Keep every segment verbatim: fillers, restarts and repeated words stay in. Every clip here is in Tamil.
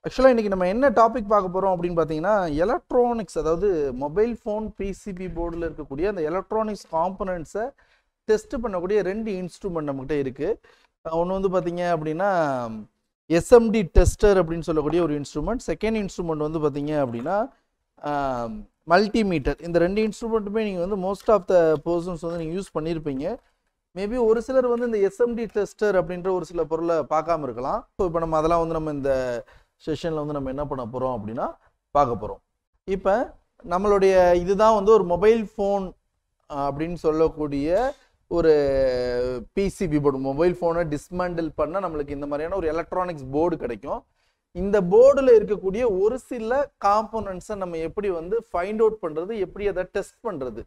ஆக்சுவலாக இன்றைக்கி நம்ம என்ன டாபிக் பார்க்க போகிறோம் அப்படின்னு பார்த்தீங்கன்னா எலக்ட்ரானிக்ஸ், அதாவது மொபைல் ஃபோன் பிசிபி போர்டில் இருக்கக்கூடிய அந்த எலக்ட்ரானிக்ஸ் காம்பனன்ட்ஸை டெஸ்ட் பண்ணக்கூடிய ரெண்டு இன்ஸ்ட்ருமெண்ட் நம்மகிட்ட இருக்குது. ஒன்று வந்து பார்த்தீங்க அப்படின்னா எஸ்எம்டி டெஸ்டர் அப்படின்னு சொல்லக்கூடிய ஒரு இன்ஸ்ட்ருமெண்ட். செகண்ட் இன்ஸ்ட்ருமெண்ட் வந்து பார்த்தீங்க அப்படின்னா மல்டிமீட்டர். இந்த ரெண்டு இன்ஸ்ட்ருமெண்ட்டுமே நீங்கள் வந்து மோஸ்ட் ஆஃப் த பர்சன்ஸ் வந்து நீங்கள் யூஸ் பண்ணியிருப்பீங்க. மேபி ஒரு சிலர் வந்து இந்த எஸ்எம்டி டெஸ்டர் அப்படின்ற ஒரு சில பொருளை பார்க்காம இருக்கலாம். ஸோ இப்போ நம்ம அதெல்லாம் வந்து நம்ம இந்த செஷனில் வந்து நம்ம என்ன பண்ண போகிறோம் அப்படின்னா பார்க்க போகிறோம். இப்போ நம்மளுடைய இதுதான் வந்து ஒரு மொபைல் ஃபோன் அப்படின்னு சொல்லக்கூடிய ஒரு பிசிபி போர்டு. மொபைல் ஃபோனை டிஸ்மேண்டில் பண்ண நம்மளுக்கு இந்த மாதிரியான ஒரு எலக்ட்ரானிக்ஸ் போர்டு கிடைக்கும். இந்த போர்டில் இருக்கக்கூடிய ஒரு சில காம்போனன்ட்ஸை நம்ம எப்படி வந்து ஃபைண்ட் அவுட் பண்ணுறது, எப்படி அதை டெஸ்ட் பண்ணுறது.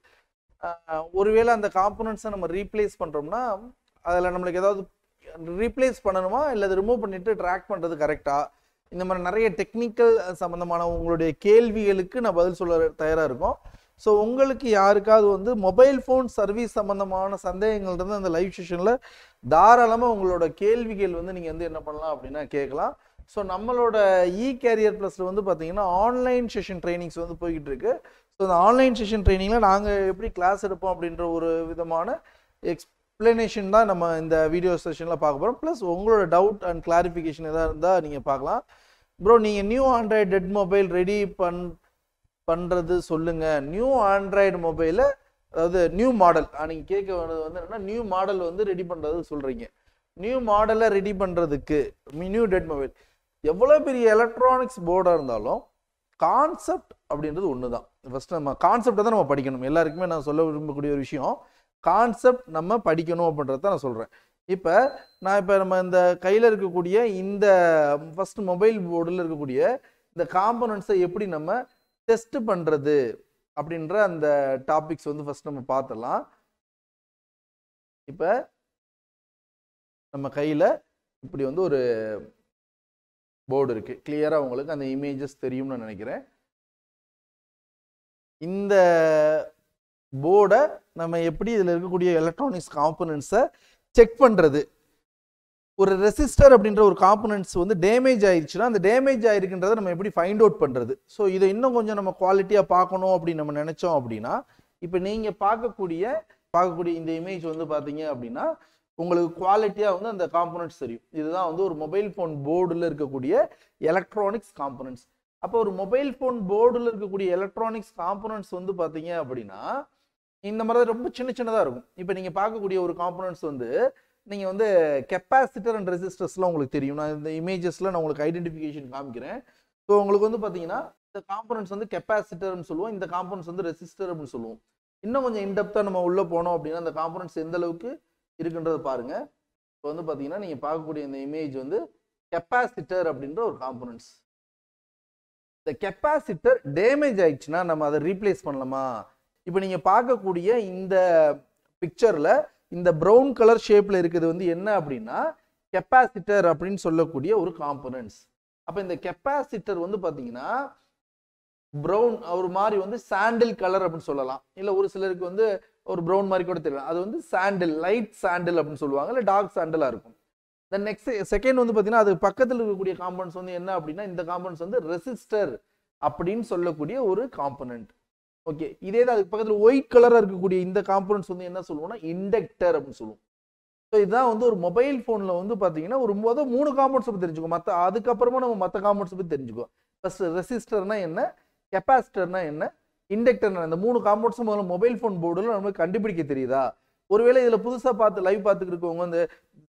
ஒருவேளை அந்த காம்போனன்ட்ஸை நம்ம ரீப்ளேஸ் பண்ணுறோம்னா அதில் நம்மளுக்கு ஏதாவது ரீப்ளேஸ் பண்ணணுமா இல்லை அதை ரிமூவ் பண்ணிவிட்டு ட்ராக் பண்ணுறது கரெக்டாக, இந்த மாதிரி நிறைய டெக்னிக்கல் சம்மந்தமான உங்களுடைய கேள்விகளுக்கு நான் பதில் சொல்ல தயாராக இருக்கும். ஸோ உங்களுக்கு யாருக்காவது வந்து மொபைல் ஃபோன் சர்வீஸ் சம்மந்தமான சந்தேகங்கள் இருந்து அந்த லைவ் செஷனில் தாராளமாக உங்களோட கேள்விகள் வந்து நீங்கள் வந்து என்ன பண்ணலாம் அப்படின்னா கேட்கலாம். ஸோ நம்மளோட இ கேரியர் ப்ளஸில் வந்து பார்த்தீங்கன்னா ஆன்லைன் செஷன் ட்ரைனிங்ஸ் வந்து போய்கிட்டு இருக்கு. ஸோ அந்த ஆன்லைன் செஷன் ட்ரைனிங்கில் நாங்கள் எப்படி கிளாஸ் எடுப்போம் அப்படின்ற ஒரு விதமான எக்ஸ்பிளனேஷன் தான் நம்ம இந்த வீடியோ செஷனில் பார்க்க போகிறோம். ப்ளஸ் உங்களோட டவுட் அண்ட் கிளாரிஃபிகேஷன் எதாவது இருந்தால் நீங்கள் பார்க்கலாம். ப்ரோ, நீங்கள் new android dead mobile ready பண் பண்ணுறது சொல்லுங்கள். நியூ ஆண்ட்ராய்டு மொபைலை, அதாவது நியூ மாடல் நீங்கள் கேட்க வேண்டியது வந்து என்னென்னா நியூ மாடல் வந்து ரெடி பண்ணுறது சொல்கிறீங்க. நியூ மாடலை ரெடி பண்ணுறதுக்கு நியூ டெட் மொபைல் எவ்வளோ பெரிய எலக்ட்ரானிக்ஸ் போர்டாக இருந்தாலும் கான்செப்ட் அப்படின்றது ஒன்று தான். ஃபஸ்ட்டு நம்ம கான்செப்டை தான் நம்ம படிக்கணும். எல்லாருக்குமே நான் சொல்ல விரும்பக்கூடிய ஒரு விஷயம் கான்செப்ட் நம்ம படிக்கணும் அப்படின்றத தான் நான் சொல்கிறேன். இப்போ நான் இப்போ நம்ம இந்த கையில் இருக்கக்கூடிய இந்த ஃபஸ்ட் மொபைல் போர்டில் இருக்கக்கூடிய இந்த காம்போனன்ட்ஸை எப்படி நம்ம டெஸ்ட் பண்ணுறது அப்படின்ற அந்த டாபிக்ஸ் வந்து ஃபஸ்ட் நம்ம பார்த்துடலாம். இப்போ நம்ம கையில் இப்படி வந்து ஒரு போர்டு இருக்குது. கிளியராக உங்களுக்கு அந்த இமேஜஸ் தெரியும்னு நான் நினைக்கிறேன். இந்த போர்டை நம்ம எப்படி இதில் இருக்கக்கூடிய எலக்ட்ரானிக்ஸ் காம்போனன்ட்ஸை செக் பண்ணுறது. ஒரு ரெசிஸ்டர் அப்படின்ற ஒரு காம்போனன்ட்ஸ் வந்து டேமேஜ் ஆயிடுச்சுன்னா அந்த டேமேஜ் ஆயிருக்குன்றதை நம்ம எப்படி ஃபைண்ட் அவுட் பண்ணுறது. ஸோ இதை இன்னும் கொஞ்சம் நம்ம குவாலிட்டியாக பார்க்கணும் அப்படின்னு நம்ம நினச்சோம் அப்படின்னா இப்போ நீங்கள் பார்க்கக்கூடிய பார்க்கக்கூடிய இந்த இமேஜ் வந்து பார்த்தீங்க அப்படின்னா உங்களுக்கு குவாலிட்டியாக வந்து அந்த காம்போனன்ட்ஸ் தெரியும். இதுதான் வந்து ஒரு மொபைல் ஃபோன் போர்டில் இருக்கக்கூடிய எலக்ட்ரானிக்ஸ் காம்போனன்ட்ஸ். அப்போ ஒரு மொபைல் ஃபோன் போர்டில் இருக்கக்கூடிய எலக்ட்ரானிக்ஸ் காம்போனன்ட்ஸ் வந்து பார்த்தீங்க அப்படின்னா இந்த மாதிரி ரொம்ப சின்ன சின்னதாக இருக்கும். இப்போ நீங்கள் பார்க்கக்கூடிய ஒரு காம்போனன்ட்ஸ் வந்து நீங்கள் வந்து கெப்பாசிட்டர் அண்ட் ரெசிஸ்டர்ஸ்லாம் உங்களுக்கு தெரியும். நான் இந்த இமேஜஸில் நான் உங்களுக்கு ஐடென்டிஃபிகேஷன் காமிக்கிறேன். ஸோ உங்களுக்கு வந்து பார்த்தீங்கன்னா இந்த காம்போனன்ட்ஸ் வந்து கெப்பாசிட்டர்னு சொல்லுவோம், இந்த காம்போனன்ட்ஸ் வந்து ரெசிஸ்டர் அப்படின்னு சொல்லுவோம். இன்னும் கொஞ்சம் இன்டெப்த்தாக நம்ம உள்ளே போனோம் அப்படின்னா அந்த காம்போனன்ட்ஸ் எந்த அளவுக்கு இருக்குன்றதை பாருங்க. இப்போ வந்து பார்த்தீங்கன்னா நீங்கள் பார்க்கக்கூடிய இந்த இமேஜ் வந்து கெப்பாசிட்டர் அப்படின்ற ஒரு காம்போனன்ட்ஸ். இந்த கெப்பாசிட்டர் டேமேஜ் ஆயிடுச்சுன்னா நம்ம அதை ரீப்ளேஸ் பண்ணலாமா? இப்போ நீங்கள் பார்க்கக்கூடிய இந்த பிக்சரில் இந்த ப்ரௌன் கலர் ஷேப்பில் இருக்குது வந்து என்ன அப்படின்னா கெப்பாசிட்டர் அப்படின்னு சொல்லக்கூடிய ஒரு காம்போனன்ட்ஸ். அப்போ இந்த கெப்பாசிட்டர் வந்து பார்த்தீங்கன்னா ப்ரௌன் ஒரு மாதிரி வந்து சாண்டில் கலர் அப்படின்னு சொல்லலாம். இல்லை ஒரு சிலருக்கு வந்து ஒரு ப்ரௌன் மாதிரி கூட தெரியலாம். அது வந்து சாண்டில், லைட் சாண்டில் அப்படின்னு சொல்லுவாங்க, இல்லை டார்க் சாண்டிலாக இருக்கும். தென் நெக்ஸ்ட் செகண்ட் வந்து பார்த்தீங்கன்னா அது பக்கத்தில் இருக்கக்கூடிய காம்போனன்ட்ஸ் வந்து என்ன அப்படின்னா இந்த காம்போனன்ட்ஸ் வந்து ரெசிஸ்டர் அப்படின்னு சொல்லக்கூடிய ஒரு காம்போனன்ட். ஓகே, இதே தான் அதுக்கு பக்கத்தில் ஒயிட் கலராக இருக்கக்கூடிய இந்த காம்போனன்ட்ஸ் வந்து என்ன சொல்லுவோம்னா இண்டக்டர் அப்படின்னு சொல்லுவோம். ஸோ இதுதான் வந்து ஒரு மொபைல் ஃபோனில் வந்து பார்த்தீங்கன்னா ஒரு மொதல் மூணு காம்போனன்ட்ஸ் பற்றி தெரிஞ்சுக்கோ, மற்ற அதுக்கப்புறமா நம்ம மற்ற காம்போனன்ட்ஸ் பற்றி தெரிஞ்சுக்கோ. ஃபர்ஸ்ட் ரெசிஸ்டர்னா என்ன, கெப்பாசிட்டர்னா என்ன, இண்டக்டர்னா இந்த மூணு காம்போனன்ட்ஸும் முதல்ல மொபைல் ஃபோன் போர்டில் நமக்கு கண்டுபிடிக்க தெரியுதா? ஒருவேளை இதில் புதுசாக பார்த்து லைவ் பார்த்துட்டு இருக்கவங்க வந்து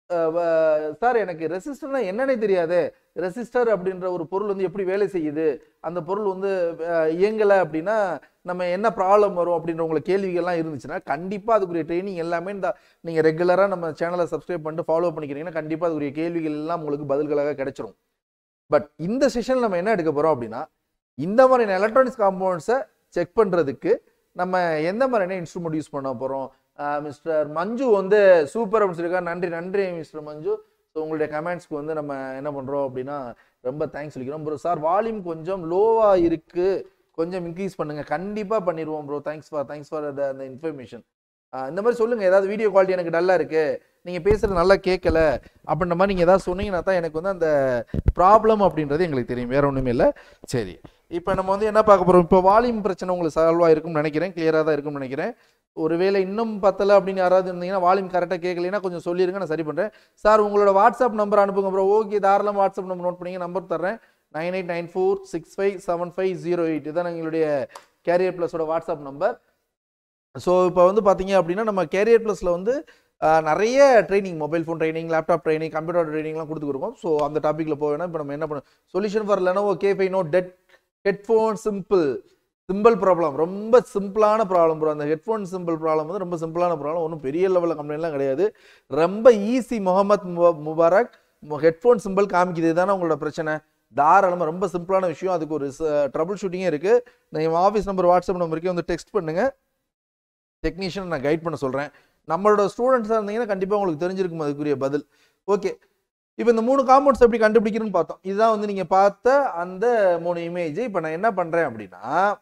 சார் எனக்கு ரெசிஸ்டர்னா என்னன்னே தெரியாது, ரெசிஸ்டர் அப்படின்ற ஒரு பொருள் வந்து எப்படி வேலை செய்யுது, அந்த பொருள் வந்து இயங்கலை அப்படின்னா நம்ம என்ன ப்ராப்ளம் வரும் அப்படின்ற உங்களுக்கு கேள்விகள்லாம் இருந்துச்சுன்னா கண்டிப்பாக அதுக்குரிய ட்ரைனிங் எல்லாமே இந்த நீங்கள் ரெகுலராக நம்ம சேனலை சப்ஸ்கிரைப் பண்ணிட்டு ஃபாலோ பண்ணிக்கிறீங்கன்னா கண்டிப்பாக அதுக்குரிய கேள்விகள் எல்லாம் உங்களுக்கு பதில்களாக கிடைச்சிரும். பட் இந்த செஷனில் நம்ம என்ன எடுக்க போகிறோம் அப்படின்னா இந்த மாதிரியான எலக்ட்ரானிக்ஸ் காம்போனன்ட்ஸை செக் பண்ணுறதுக்கு நம்ம எந்த மாதிரியான இன்ஸ்ட்ருமெண்ட் யூஸ் பண்ண போகிறோம். மிஸ்டர் மஞ்சு வந்து சூப்பர் அப்படின்னு சொல்லியிருக்காரு. நன்றி நன்றி மிஸ்டர் மஞ்சு. ஸோ உங்களுடைய கமெண்ட்ஸ்க்கு வந்து நம்ம என்ன பண்ணுறோம் அப்படின்னா ரொம்ப தேங்க்ஸ் சொல்லிக்கிறோம். ப்ரோ சார் வால்யூம் கொஞ்சம் லோவாக இருக்குது, கொஞ்சம் இன்க்ரீஸ் பண்ணுங்கள். கண்டிப்பாக பண்ணிடுவோம் bro. Thanks for thanks for அந்த இன்ஃபர்மேஷன். இந்த மாதிரி சொல்லுங்க. ஏதாவது வீடியோ குவாலிட்டி எனக்கு டல்லா இருக்கு, நீங்க பேசுறது நல்லா கேட்கல அப்படின்ற மாதிரி நீங்க ஏதாவது சொன்னீங்கன்னா தான் எனக்கு வந்து அந்த ப்ராப்ளம் அப்படின்றது எங்களுக்கு தெரியும், வேற ஒண்ணுமே இல்லை. சரி, இப்போ நம்ம வந்து என்ன பார்க்க போறோம், இப்போ வால்யூம் பிரச்சனை உங்களுக்கு சால்வ் ஆயிருக்கும்னு நினைக்கிறேன், கிளியரா தான் இருக்கும்னு நினைக்கிறேன். ஒருவேளை இன்னும் பத்தலை அப்படின்னு யாராவது இருந்தீங்கன்னா, வால்யூம் கரெக்டாக கேட்கலைன்னா கொஞ்சம் சொல்லிருங்க, நான் சரி பண்றேன். சார் உங்களோட வாட்ஸ்அப் நம்பர் அனுப்புங்க ப்ரோ. ஓகே, தாராளமாக வாட்ஸ்அப் நம்பர் நோட் பண்ணிங்க, நம்பர் தர்றேன். Nine eight nine four six five seven five zero eight இதுதான் எங்களுடைய கேரியர் பிளஸோட வாட்ஸ்அப் நம்பர். ஸோ இப்போ வந்து பார்த்தீங்க அப்படின்னா நம்ம கேரியர் பிளஸில் வந்து நிறைய training, mobile phone training, laptop training, computer ட்ரைனிங்லாம் கொடுத்துருக்கோம். ஸோ அந்த டாப்பிக்கில் போவேன்னா இப்போ நம்ம என்ன பண்ணோம், solution for Lenovo K five note dead headphone simple simple problem, ரொம்ப சிம்பிளான ப்ராப்ளம் ப்ரோ. அந்த ஹெட்ஃபோன் சிம்பிள் ப்ராப்ளம் வந்து ரொம்ப சிம்பிளான ப்ராப்ளம், ஒன்றும் பெரிய லெவலில் கம்ப்ளைண்ட்லாம் கிடையாது, ரொம்ப easy. Muhammad Mubarak headphone simple காமிக்குது, தானே உங்களோட பிரச்சனை, தாராளமாக ரொம்ப சிம்பிளான விஷயம். அதுக்கு ஒரு ட்ரபிள் ஷூட்டிங்கே இருக்குது. நீங்கள் ஆஃபீஸ் நம்பர் வாட்ஸ்அப் நம்பருக்கே வந்து டெக்ஸ்ட் பண்ணுங்கள், டெக்னீஷியன் நான் கைட் பண்ண சொல்கிறேன். நம்மளோட ஸ்டூடெண்ட்ஸாக இருந்தீங்கன்னா கண்டிப்பாக உங்களுக்கு தெரிஞ்சிருக்கும் அதுக்குரிய பதில். ஓகே, இப்போ இந்த மூணு காம்பவுண்ட்ஸ் எப்படி கண்டுபிடிக்கணும்னு பார்த்தோம். இதுதான் வந்து நீங்கள் பார்த்த அந்த மூணு இமேஜ். இப்போ நான் என்ன பண்ணுறேன் அப்படின்னா,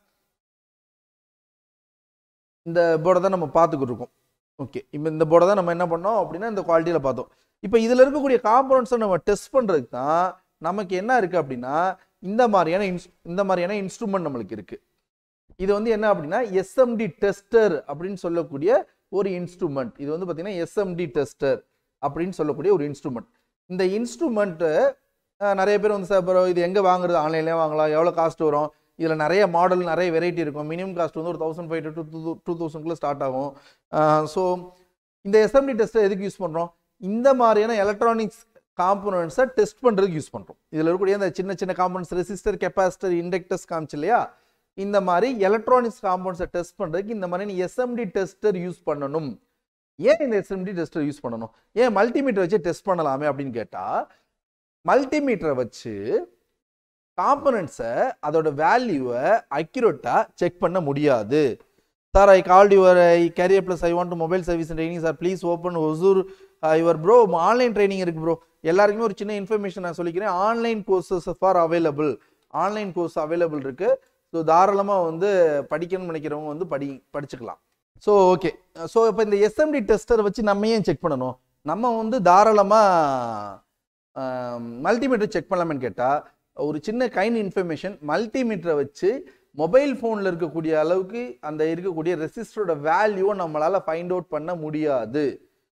இந்த போர்டை தான் நம்ம பார்த்துக்கிட்டு இருக்கோம். ஓகே, இப்போ இந்த போர்டை தான் நம்ம என்ன பண்ணோம் அப்படின்னா இந்த குவாலிட்டியில் பார்த்தோம். இப்போ இதில் இருக்கக்கூடிய காம்பவுண்ட்ஸை நம்ம டெஸ்ட் பண்ணுறதுக்கு தான் நமக்கு என்ன இருக்குது அப்படின்னா இந்த மாதிரியான இன்ஸ் இந்த மாதிரியான இன்ஸ்ட்ருமெண்ட் நம்மளுக்கு இருக்குது. இது வந்து என்ன அப்படின்னா எஸ்எம்டி டெஸ்டர் அப்படின்னு சொல்லக்கூடிய ஒரு இன்ஸ்ட்ருமெண்ட். இது வந்து பார்த்தீங்கன்னா எஸ்எம்டி டெஸ்டர் அப்படின்னு சொல்லக்கூடிய ஒரு இன்ஸ்ட்ருமெண்ட். இந்த இன்ஸ்ட்ருமெண்ட்டு நிறைய பேர் வந்து சார் இது எங்கே வாங்குறது, ஆன்லைன்லேயே வாங்கலாம், எவ்வளோ காஸ்ட் வரும், இதில் நிறைய மாடல் நிறைய வெரைட்டி இருக்கும், மினிமம் காஸ்ட் வந்து ஒரு thousand five to two two தௌசண்ட்குள்ளே ஸ்டார்ட் ஆகும். ஸோ இந்த எஸ்எம்டி டெஸ்ட்டை எதுக்கு யூஸ் பண்ணுறோம், இந்த மாதிரியான எலக்ட்ரானிக்ஸ் காம்போனன்ட்ஸை டெஸ்ட் பண்ணுறதுக்கு யூஸ் பண்ணுறோம். இதில் இருக்கக்கூடிய அந்த சின்ன சின்ன காம்போனன்ட்ஸ், ரெசிஸ்டர், கெப்பாசிட்டர், இண்டக்டர்ஸ் காமிச்சு இல்லையா, இந்த மாதிரி எலக்ட்ரானிக்ஸ் காம்பவுண்ட்ஸை டெஸ்ட் பண்ணுறதுக்கு இந்த மாதிரி எஸ்எம்டி டெஸ்டர் யூஸ் பண்ணணும். ஏன் இந்த எஸ்எம்டி டெஸ்டர் யூஸ் பண்ணணும், ஏன் மல்டிமீட்டர் வச்சு டெஸ்ட் பண்ணலாமே அப்படின்னு கேட்டால், மல்டிமீட்டரை வச்சு காம்பனன்ட்ஸை அதோட வேல்யூவை அக்யூரேட்டாக செக் பண்ண முடியாது. Sir I called your I career plus I want to mobile service training sir please open Hosur your bro. Online training இருக்கு ப்ரோ. எல்லாருக்குமே ஒரு சின்ன இன்ஃபர்மேஷன் நான் சொல்லிக்கிறேன், online courses for available, online course available இருக்கு. ஸோ தாராளமாக வந்து படிக்கணும்னு நினைக்கிறவங்க வந்து படி படிச்சுக்கலாம். ஸோ ஓகே, ஸோ இப்போ இந்த எஸ்எம்டி டெஸ்டரை வச்சு நம்ம ஏன் செக் பண்ணணும், நம்ம வந்து தாராளமாக மல்டிமீட்டர் செக் பண்ணலாமேன்னு கேட்டால் ஒரு சின்ன கைண்ட் இன்ஃபர்மேஷன், மல்டிமீட்டரை வச்சு மொபைல் ஃபோனில் இருக்கக்கூடிய அளவுக்கு அந்த இருக்கக்கூடிய ரெசிஸ்டரோட வேல்யூவை நம்மளால் ஃபைண்ட் அவுட் பண்ண முடியாது.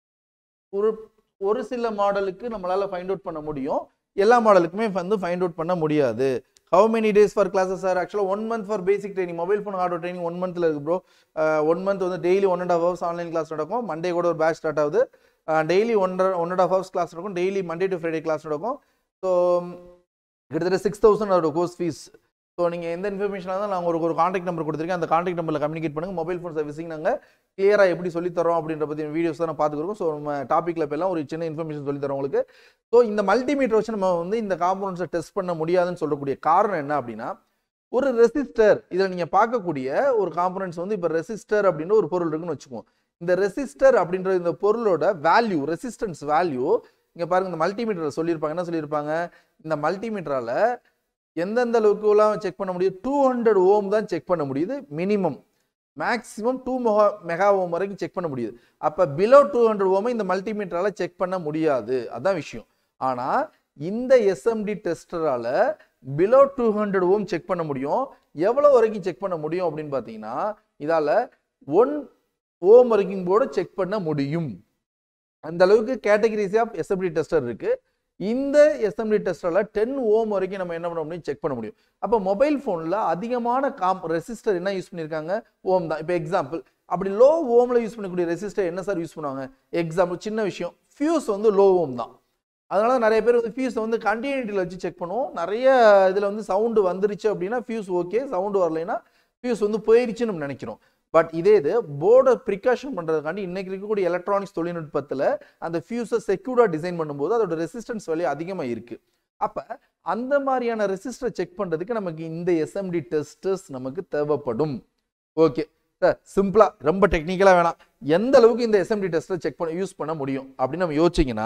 ஒரு ஒரு சில மாடலுக்கு நம்மளால் ஃபைண்ட் அவுட் பண்ண முடியும், எல்லா மாடலுக்குமே வந்து ஃபைண்ட் அவுட் பண்ண முடியாது. How many days for classes sir? Actually one month for basic training, mobile phone hardware training one month இருக்கு bro. one month வந்து daily one and a half hours online class நடக்கும். Monday கூட ஒரு batch start ஆகுது. Daily one one and a half hours class நடக்கும். Daily Monday to Friday class நடக்கும். So கிட்டத்தட்ட six thousand அதோட கோர்ஸ் ஃபீஸ். ஸோ நீங்கள் எந்த இன்ஃபர்மேஷனாக இருந்தாலும் நாங்கள் ஒரு ஒரு கான்டாக்ட் நம்பர் கொடுத்துருக்கேன், அந்த கான்டாக்ட் நம்பரில் கம்யூனிகேட் பண்ணுங்கள். மொபைல் ஃபோன் சர்வீஸிங் நாங்கள் கிளியராக எப்படி சொல்லித்தரோம் அப்படின்ற பற்றி வீடியோஸ் தான் நான் பார்த்துக்கிறோம். ஸோ நம்ம டாப்பிக்கில் இப்போ எல்லாம் ஒரு சின்ன இன்ஃபர்மேஷன் சொல்லித்தரோம் உங்களுக்கு. ஸோ இந்த மல்டிமீட்டர் வச்சு நம்ம வந்து இந்த காம்பனன்ட்ஸை டெஸ்ட் பண்ண முடியாதுன்னு சொல்லக்கூடிய காரணம் என்ன அப்படின்னா, ஒரு ரெசிஸ்டர் இதில் நீங்கள் பார்க்கக்கூடிய ஒரு காம்பனன்ட்ஸ் வந்து இப்போ ரெசிஸ்டர் அப்படின்ற ஒரு பொருள் இருக்குன்னு வச்சுக்குவோம். இந்த ரெசிஸ்டர் அப்படின்ற இந்த பொருளோட வேல்யூ, ரெசிஸ்டன்ஸ் வேல்யூ இங்கே பாருங்க, இந்த மல்டிமீட்டரில் சொல்லியிருப்பாங்க. என்ன சொல்லியிருப்பாங்க, இந்த மல்டிமீட்டரால் எந்தெந்த அளவுக்குலாம் செக் பண்ண முடியும், டூ ஹண்ட்ரட் ஓம் தான் செக் பண்ண முடியுது minimum, maximum two mega mega ohm வரைக்கும் செக் பண்ண முடியுது. அப்போ பிலோ டூ ஹண்ட்ரட் ஓமை இந்த மல்டிமீட்டரால் செக் பண்ண முடியாது, அதான் விஷயம். ஆனால் இந்த எஸ்எம்டி டெஸ்டரால் below two hundred ohm check பண்ண முடியும். எவ்வளோ வரைக்கும் செக் பண்ண முடியும் அப்படின்னு பார்த்தீங்கன்னா, இதால் ஒன் ஓம் வரைக்கும் கூட செக் பண்ண முடியும். அந்த அளவுக்கு கேட்டகரிஸ் ஆஃப் எஸ்எம்டி டெஸ்டர் இருக்குது. இந்த எஸ்எம்டி டெஸ்டரில் டென் ஓம் வரைக்கும் நம்ம என்ன பண்ண முடியும், செக் பண்ண முடியும். அப்போ மொபைல் ஃபோனில் அதிகமான காம் ரெசிஸ்டர் என்ன யூஸ் பண்ணியிருக்காங்க, ஓம் தான். இப்போ எக்ஸாம்பிள் அப்படி லோ ஓமில் யூஸ் பண்ணக்கூடிய ரெசிஸ்டர் என்ன சார் யூஸ் பண்ணுவாங்க, எக்ஸாம்பிள் சின்ன விஷயம், ஃபியூஸ் வந்து லோ ஓம் தான். அதனால நிறைய பேர் வந்து ஃபியூஸை வந்து கண்டினியூட்டியில் வச்சு செக் பண்ணுவோம். நிறைய இதில் வந்து சவுண்டு வந்துருச்சு அப்படின்னா ஃபியூஸ் ஓகே, சவுண்டு வரலைன்னா ஃபியூஸ் வந்து போயிடுச்சுன்னு நம்ம நினைக்கிறோம். பட் இதே இது போர்டை ப்ரிகாஷன் பண்ணுறதுக்காண்டி இன்னைக்கு இருக்கக்கூடிய எலக்ட்ரானிக்ஸ் தொழில்நுட்பத்தில் அந்த ஃபியூஸை செக்யூர்டாக டிசைன் பண்ணும்போது அதோட ரெசிஸ்டன்ஸ் வேல்யூ அதிகமாக இருக்குது. அப்போ அந்த மாதிரியான ரெசிஸ்டரை செக் பண்ணுறதுக்கு நமக்கு இந்த எஸ்எம்டி டெஸ்டர்ஸ் நமக்கு தேவைப்படும். ஓகே சார், சிம்பிளாக ரொம்ப டெக்னிக்கலாக வேணாம், எந்த அளவுக்கு இந்த எஸ்எம்டி டெஸ்ட்டை செக் பண்ண யூஸ் பண்ண முடியும் அப்படின்னு நம்ம யோசிச்சிங்கன்னா,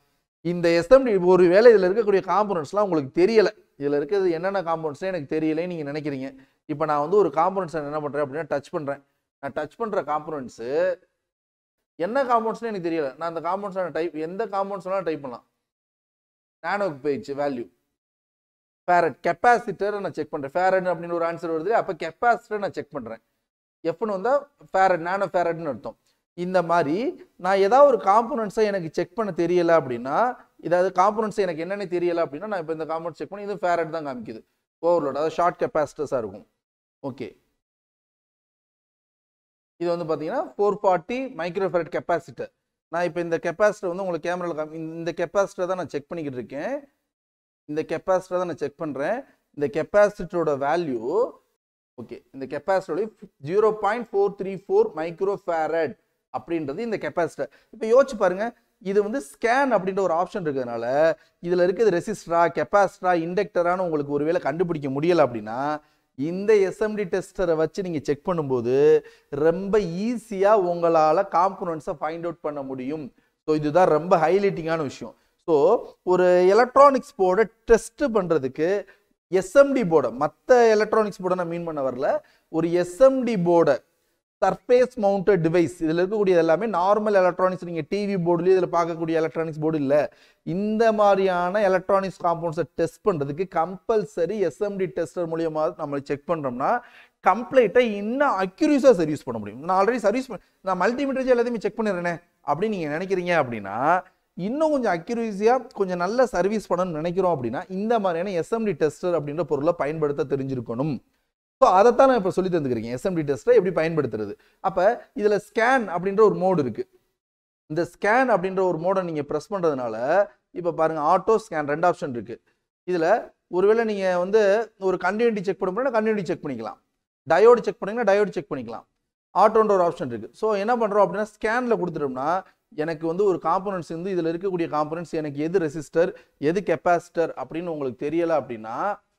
இந்த எஸ்எம்டி ஒரு வேளை இதில் இருக்கக்கூடிய காம்போனன்ட்ஸ்லாம் உங்களுக்கு தெரியலை, இதில் இருக்கிறது என்னென்ன காம்போனன்ட்ஸ்லாம் எனக்கு தெரியலைன்னு நீங்கள் நினைக்கிறீங்க. இப்போ நான் வந்து ஒரு காம்போனன்ட்ஸை என்ன பண்ணுறேன் அப்படின்னா டச் பண்ணுறேன். நான் டச் பண்ணுற காம்போனன்ட்ஸு என்ன காம்பவுண்ட்ஸ்னு எனக்கு தெரியல. நான் அந்த காம்பவுண்ட்ஸ் டைப் எந்த காம்பவுண்ட்ஸ் வேணாலும் டைப் பண்ணலாம். நானோக்கு போயிடுச்சு வேல்யூ. ஃபேரட் கெப்பாசிட்டர் நான் செக் பண்றேன். ஃபேரட் அப்படின்னு ஒரு ஆன்சர் வருது. அப்ப கெப்பாசிட்டர் நான் செக் பண்றேன். எஃப்னு வந்தா ஃபேரட் நானோ ஃபேரட்னு அர்த்தம். இந்த மாதிரி நான் ஏதாவது ஒரு காம்போனன்ட்ஸை எனக்கு செக் பண்ண தெரியல அப்படின்னா, இதாவது காம்போனன்ட்ஸ் எனக்கு என்னென்ன தெரியல அப்படின்னா, நான் இப்போ இந்த காம்போனன்ட் செக் பண்ணி இது ஃபேரட் தான் காமிக்குது. ஓவர்லோட் அதாவது ஷார்ட் கெப்பாசிட்டர்ஸாக இருக்கும். ஓகே, இது வந்து பார்த்தீங்கன்னா ஃபோர் ஃபார்ட்டி மைக்ரோஃபேரட் கெப்பாசிட்டர். நான் இப்போ இந்த கெப்பாசிட்டர் வந்து உங்களுக்கு கேமராவில் காமி இந்த கெப்பாசிட்டர் தான் நான் செக் பண்ணிக்கிட்டு இருக்கேன். இந்த கெப்பாசிட்டர் தான் நான் செக் பண்ணுறேன். இந்த கெப்பாசிட்டரோட வேல்யூ ஓகே, இந்த கெப்பாசிட்டரோட zero point four three four microfarad அப்படின்றது இந்த கெப்பாசிட்டர். இப்போ யோசிச்சு பாருங்க, இது வந்து ஸ்கேன் அப்படின்ற ஒரு ஆப்ஷன் இருக்கிறதுனால இதுல இருக்கிறது ரெசிஸ்டரா கெப்பாசிட்டரா இண்டக்டரானு உங்களுக்கு ஒருவேளை கண்டுபிடிக்க முடியல அப்படின்னா, இந்த எஸ்எம்டி டெஸ்டரை வச்சு நீங்க செக் பண்ணும்போது ரொம்ப ஈஸியா உங்களால காம்போனன்ட்ஸை ஃபைண்ட் அவுட் பண்ண முடியும். ஸோ இதுதான் ரொம்ப ஹைலைட்டிங்கான விஷயம். ஸோ ஒரு எலக்ட்ரானிக்ஸ் போர்டை டெஸ்ட் பண்றதுக்கு எஸ்எம்டி போர்டை, மற்ற எலக்ட்ரானிக்ஸ் போர்டை நான் மீன் பண்ண வரல, ஒரு எஸ்எம்டி போர்டை சர்ஃபேஸ் மவுண்டட் டிவைஸ் இதில் இருக்கக்கூடிய எல்லாமே நார்மல் எலக்ட்ரானிக்ஸ். நீங்கள் டிவி போர்டுலேயே இதில் பார்க்கக்கூடிய எலக்ட்ரானிக்ஸ் போர்டு இல்லை. இந்த மாதிரியான எலக்ட்ரானிக்ஸ் காம்பவுண்ட்ஸை டெஸ்ட் பண்ணுறதுக்கு கம்பல்சரி எஸ்எம்டி டெஸ்டர் மூலியமாக நம்ம செக் பண்ணுறோம்னா கம்ப்ளீட்டை இன்னும் அக்யூரேஸாக சர்வீஸ் பண்ண முடியும். நான் ஆல்ரெடி சர்வீஸ் பண்ண நான் மல்டிமீட்டர் எல்லாத்தையுமே செக் பண்ணிடுறேனே அப்படின்னு நீங்கள் நினைக்கிறீங்க அப்படின்னா, இன்னும் கொஞ்சம் அக்யூரேஸியாக கொஞ்சம் நல்ல சர்வீஸ் பண்ணணும்னு நினைக்கிறோம் அப்படின்னா இந்த மாதிரியான எஸ்எம்டி டெஸ்டர் அப்படின்ற பொருளை பயன்படுத்த தெரிஞ்சிருக்கணும். ஸோ அதைத்தான் நான் இப்போ சொல்லி தந்துக்கிறேன், எஸ்எம்டி டெஸ்ட்டை எப்படி பயன்படுத்துறது. அப்போ இதில் ஸ்கேன் அப்படின்ற ஒரு மோடு இருக்கு. இந்த ஸ்கேன் அப்படின்ற ஒரு மோடை நீங்கள் ப்ரெஸ் பண்ணுறதுனால இப்போ பாருங்க, ஆட்டோ ஸ்கேன் ரெண்டு ஆப்ஷன் இருக்கு. இதில் ஒருவேளை நீங்கள் வந்து ஒரு கண்டினியூட்டி செக் பண்ண போனால் கண்டினியூட்டி செக் பண்ணிக்கலாம், டயோடு செக் பண்ணீங்கன்னா டயோடு செக் பண்ணிக்கலாம், ஆட்டோன்ற ஒரு ஆப்ஷன் இருக்கு. ஸோ என்ன பண்ணுறோம் அப்படின்னா, ஸ்கேனில் கொடுத்துட்டோம்னா எனக்கு வந்து ஒரு காம்போனன்ட்ஸ் வந்து இதில் இருக்கக்கூடிய காம்போனன்ட்ஸ் எனக்கு எது ரெசிஸ்டர் எது கெப்பாசிட்டர் அப்படின்னு உங்களுக்கு தெரியலை அப்படின்னா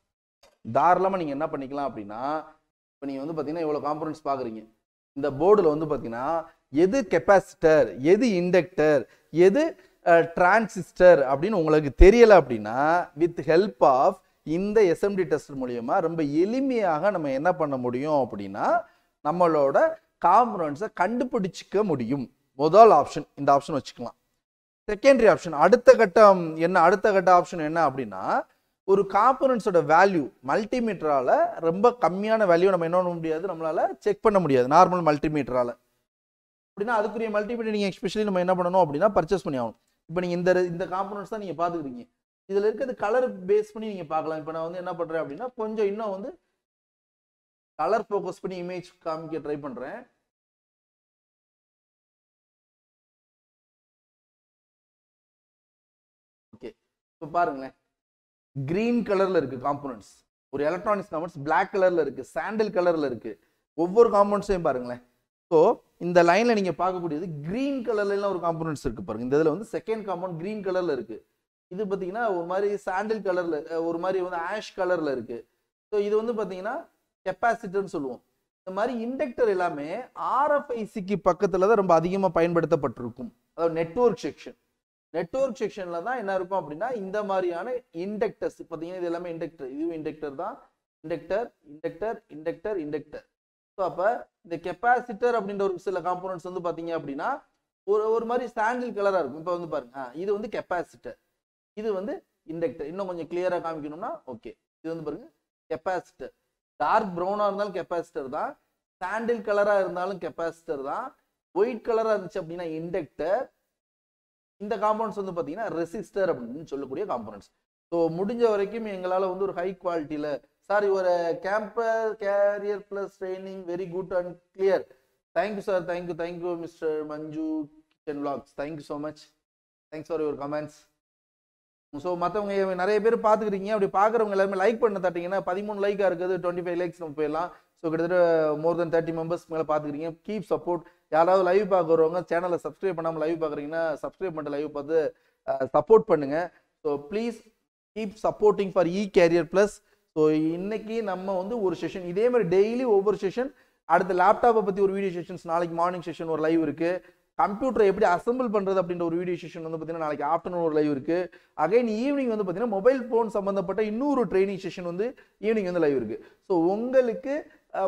தாராளமாக நீங்கள் என்ன பண்ணிக்கலாம் அப்படின்னா, இப்போ நீங்கள் வந்து பார்த்தீங்கன்னா இவ்வளோ காம்போனன்ட்ஸ் பார்க்குறீங்க. இந்த போர்டில் வந்து பார்த்தீங்கன்னா எது கெப்பாசிட்டர் எது இண்டக்டர் எது டிரான்சிஸ்டர் அப்படின்னு உங்களுக்கு தெரியலை அப்படின்னா, வித் ஹெல்ப் ஆஃப் இந்த எஸ்எம்டி டெஸ்டர் மூலியமா ரொம்ப எளிமையாக நம்ம என்ன பண்ண முடியும் அப்படின்னா நம்மளோட காம்போனன்ட்ஸை கண்டுபிடிச்சிக்க முடியும். முதல் ஆப்ஷன் இந்த ஆப்ஷன் வச்சுக்கலாம். செகண்டரி ஆப்ஷன் அடுத்த கட்டம் என்ன, அடுத்த கட்ட ஆப்ஷன் என்ன அப்படின்னா, ஒரு காம்போனன்ட்ஸோட வேல்யூ மல்டிமீட்டரால ரொம்ப கம்மியான வேல்யூ நம்ம என்ன பண்ண முடியாது, நம்மளால செக் பண்ண முடியாது நார்மல் மல்டிமீட்டரால. அப்படின்னா அதுக்குரிய மல்டிமீட்டர் நீங்க எஸ்பெஷலி நம்ம என்ன பண்ணணும் அப்படின்னா பர்ச்சேஸ் பண்ணி ஆகணும். இப்போ நீங்க இந்த இந்த காம்போனன்ட்ஸ் தான் நீங்க பாத்துக்கிறீங்க. இதுல இருக்கிறது கலர் பேஸ் பண்ணி நீங்க பார்க்கலாம். இப்போ நான் வந்து என்ன பண்றேன் அப்படின்னா கொஞ்சம் இன்னும் வந்து கலர் ஃபோக்கஸ் பண்ணி இமேஜ் காமிக்க ட்ரை பண்றேன். ஓகே, இப்போ பாருங்களேன், கிரீன் கலர்ல இருக்கு காம்போனன்ட்ஸ். ஒரு எலக்ட்ரானிக்ஸ் காம்போனன்ட்ஸ் பிளாக் கலர்ல இருக்கு, சாண்டில் கலர்ல இருக்கு. ஒவ்வொரு காம்போனன்ட்ஸையும் பாருங்களேன். ஸோ இந்த லைன்ல நீங்க பார்க்கக்கூடியது கிரீன் கலர்ல எல்லாம் ஒரு காம்போனன்ட்ஸ் இருக்கு பாருங்க. இந்த இதுல வந்து செகண்ட் காம்பவுண்ட் கிரீன் கலர்ல இருக்கு. இது பாத்தீங்கன்னா ஒரு மாதிரி சாண்டில் கலர்ல, ஒரு மாதிரி வந்து ஆஷ் கலர்ல இருக்கு. ஸோ இது வந்து பாத்தீங்கன்னா கெப்பாசிட்டர்னு சொல்லுவோம். இந்த மாதிரி இண்டக்டர் எல்லாமே ஆர்எஃப்ஐசிக்கு பக்கத்துல தான் ரொம்ப அதிகமா பயன்படுத்தப்பட்டிருக்கும். அதாவது நெட்வொர்க் செக்ஷன் நெட்வொர்க் செக்ஷன்ல தான் என்ன இருக்கும் அப்படின்னா இந்த மாதிரியான இண்டக்டர்ஸ் பாத்தீங்கன்னா இது எல்லாமே இண்டக்டர், இதுவும் இண்டக்டர் தான். Inductor inductor inductor inductor. So அப்ப இந்த கெப்பாசிட்டர் அப்படின்ற ஒரு சில காம்போனன்ட்ஸ் வந்து பாத்தீங்க அப்படின்னா ஒரு ஒரு மாதிரி சாண்டில் கலரா இருக்கும். இப்போ வந்து பாருங்க, இது வந்து கெப்பாசிட்டர், இது வந்து இண்டக்டர். இன்னும் கொஞ்சம் கிளியரா காமிக்கணும்னா ஓகே, இது வந்து பாருங்க கெப்பாசிட்டர். டார்க் ப்ரௌனா இருந்தாலும் கெப்பாசிட்டர் தான், சாண்டில் கலரா இருந்தாலும் கெப்பாசிட்டர் தான், ஒயிட் கலரா இருந்துச்சு அப்படின்னா இண்டக்டர். இந்த காம்பவுண்ட்ஸ் வந்து பாத்தீங்கன்னா ரெசிஸ்டர் அப்படின்னு சொல்லக்கூடிய காம்பவுண்ட்ஸ். ஸோ முடிஞ்ச வரைக்கும் எங்களால் வந்து ஒரு ஹை குவாலிட்டியில சார் ஒரு campus career plus training very good and clear. Thank you sir, thank you thank you mister Manju kitchen vlogs, thank you so much, thanks for your comments. So மற்றவங்க நிறைய பேர் பார்த்துக்கிறீங்க, அப்படி பார்க்குறவங்க எல்லாருமே லைக் பண்ண தட்டிங்கன்னா பதிமூணு லைக்காக இருக்குது, டுவெண்ட்டி ஃபைவ் லைக்ஸ் நம்ம போயிடலாம். ஸோ கிட்டத்தட்ட மோர் தென் தேர்ட்டி மெம்பர்ஸ் மேலே பார்த்துக்கிறீங்க. Keep support. யாராவது லைவ் பார்க்குறவங்க சேனலை சப்ஸ்கிரைப் பண்ணாமல் லைவ் பார்க்குறீங்கன்னா சப்ஸ்கிரைப் பண்ணிட்டு லைவ் பார்த்து சப்போர்ட் பண்ணுங்க. So please keep supporting for e career plus. So இன்னைக்கு நம்ம வந்து ஒரு செஷன் இதே மாதிரி டெய்லி ஒவ்வொரு செஷன், அடுத்த லேப்டாப்பை பற்றி ஒரு வீடியோ செஷன்ஸ், நாளைக்கு மார்னிங் செஷன் ஒரு லைவ் இருக்கு, கம்ப்யூட்டரை எப்படி அசம்பிள் பண்றது அப்படின்ற ஒரு வீடியோ செஷன் வந்து பார்த்தீங்கன்னா நாளைக்கு ஆஃப்டர்நூன் ஒரு லைவ் இருக்கு. அகைன் ஈவினிங் வந்து பார்த்தீங்கன்னா மொபைல் ஃபோன் சம்பந்தப்பட்ட இன்னொரு ட்ரைனிங் செஷன் வந்து ஈவினிங் வந்து லைவ் இருக்கு. ஸோ உங்களுக்கு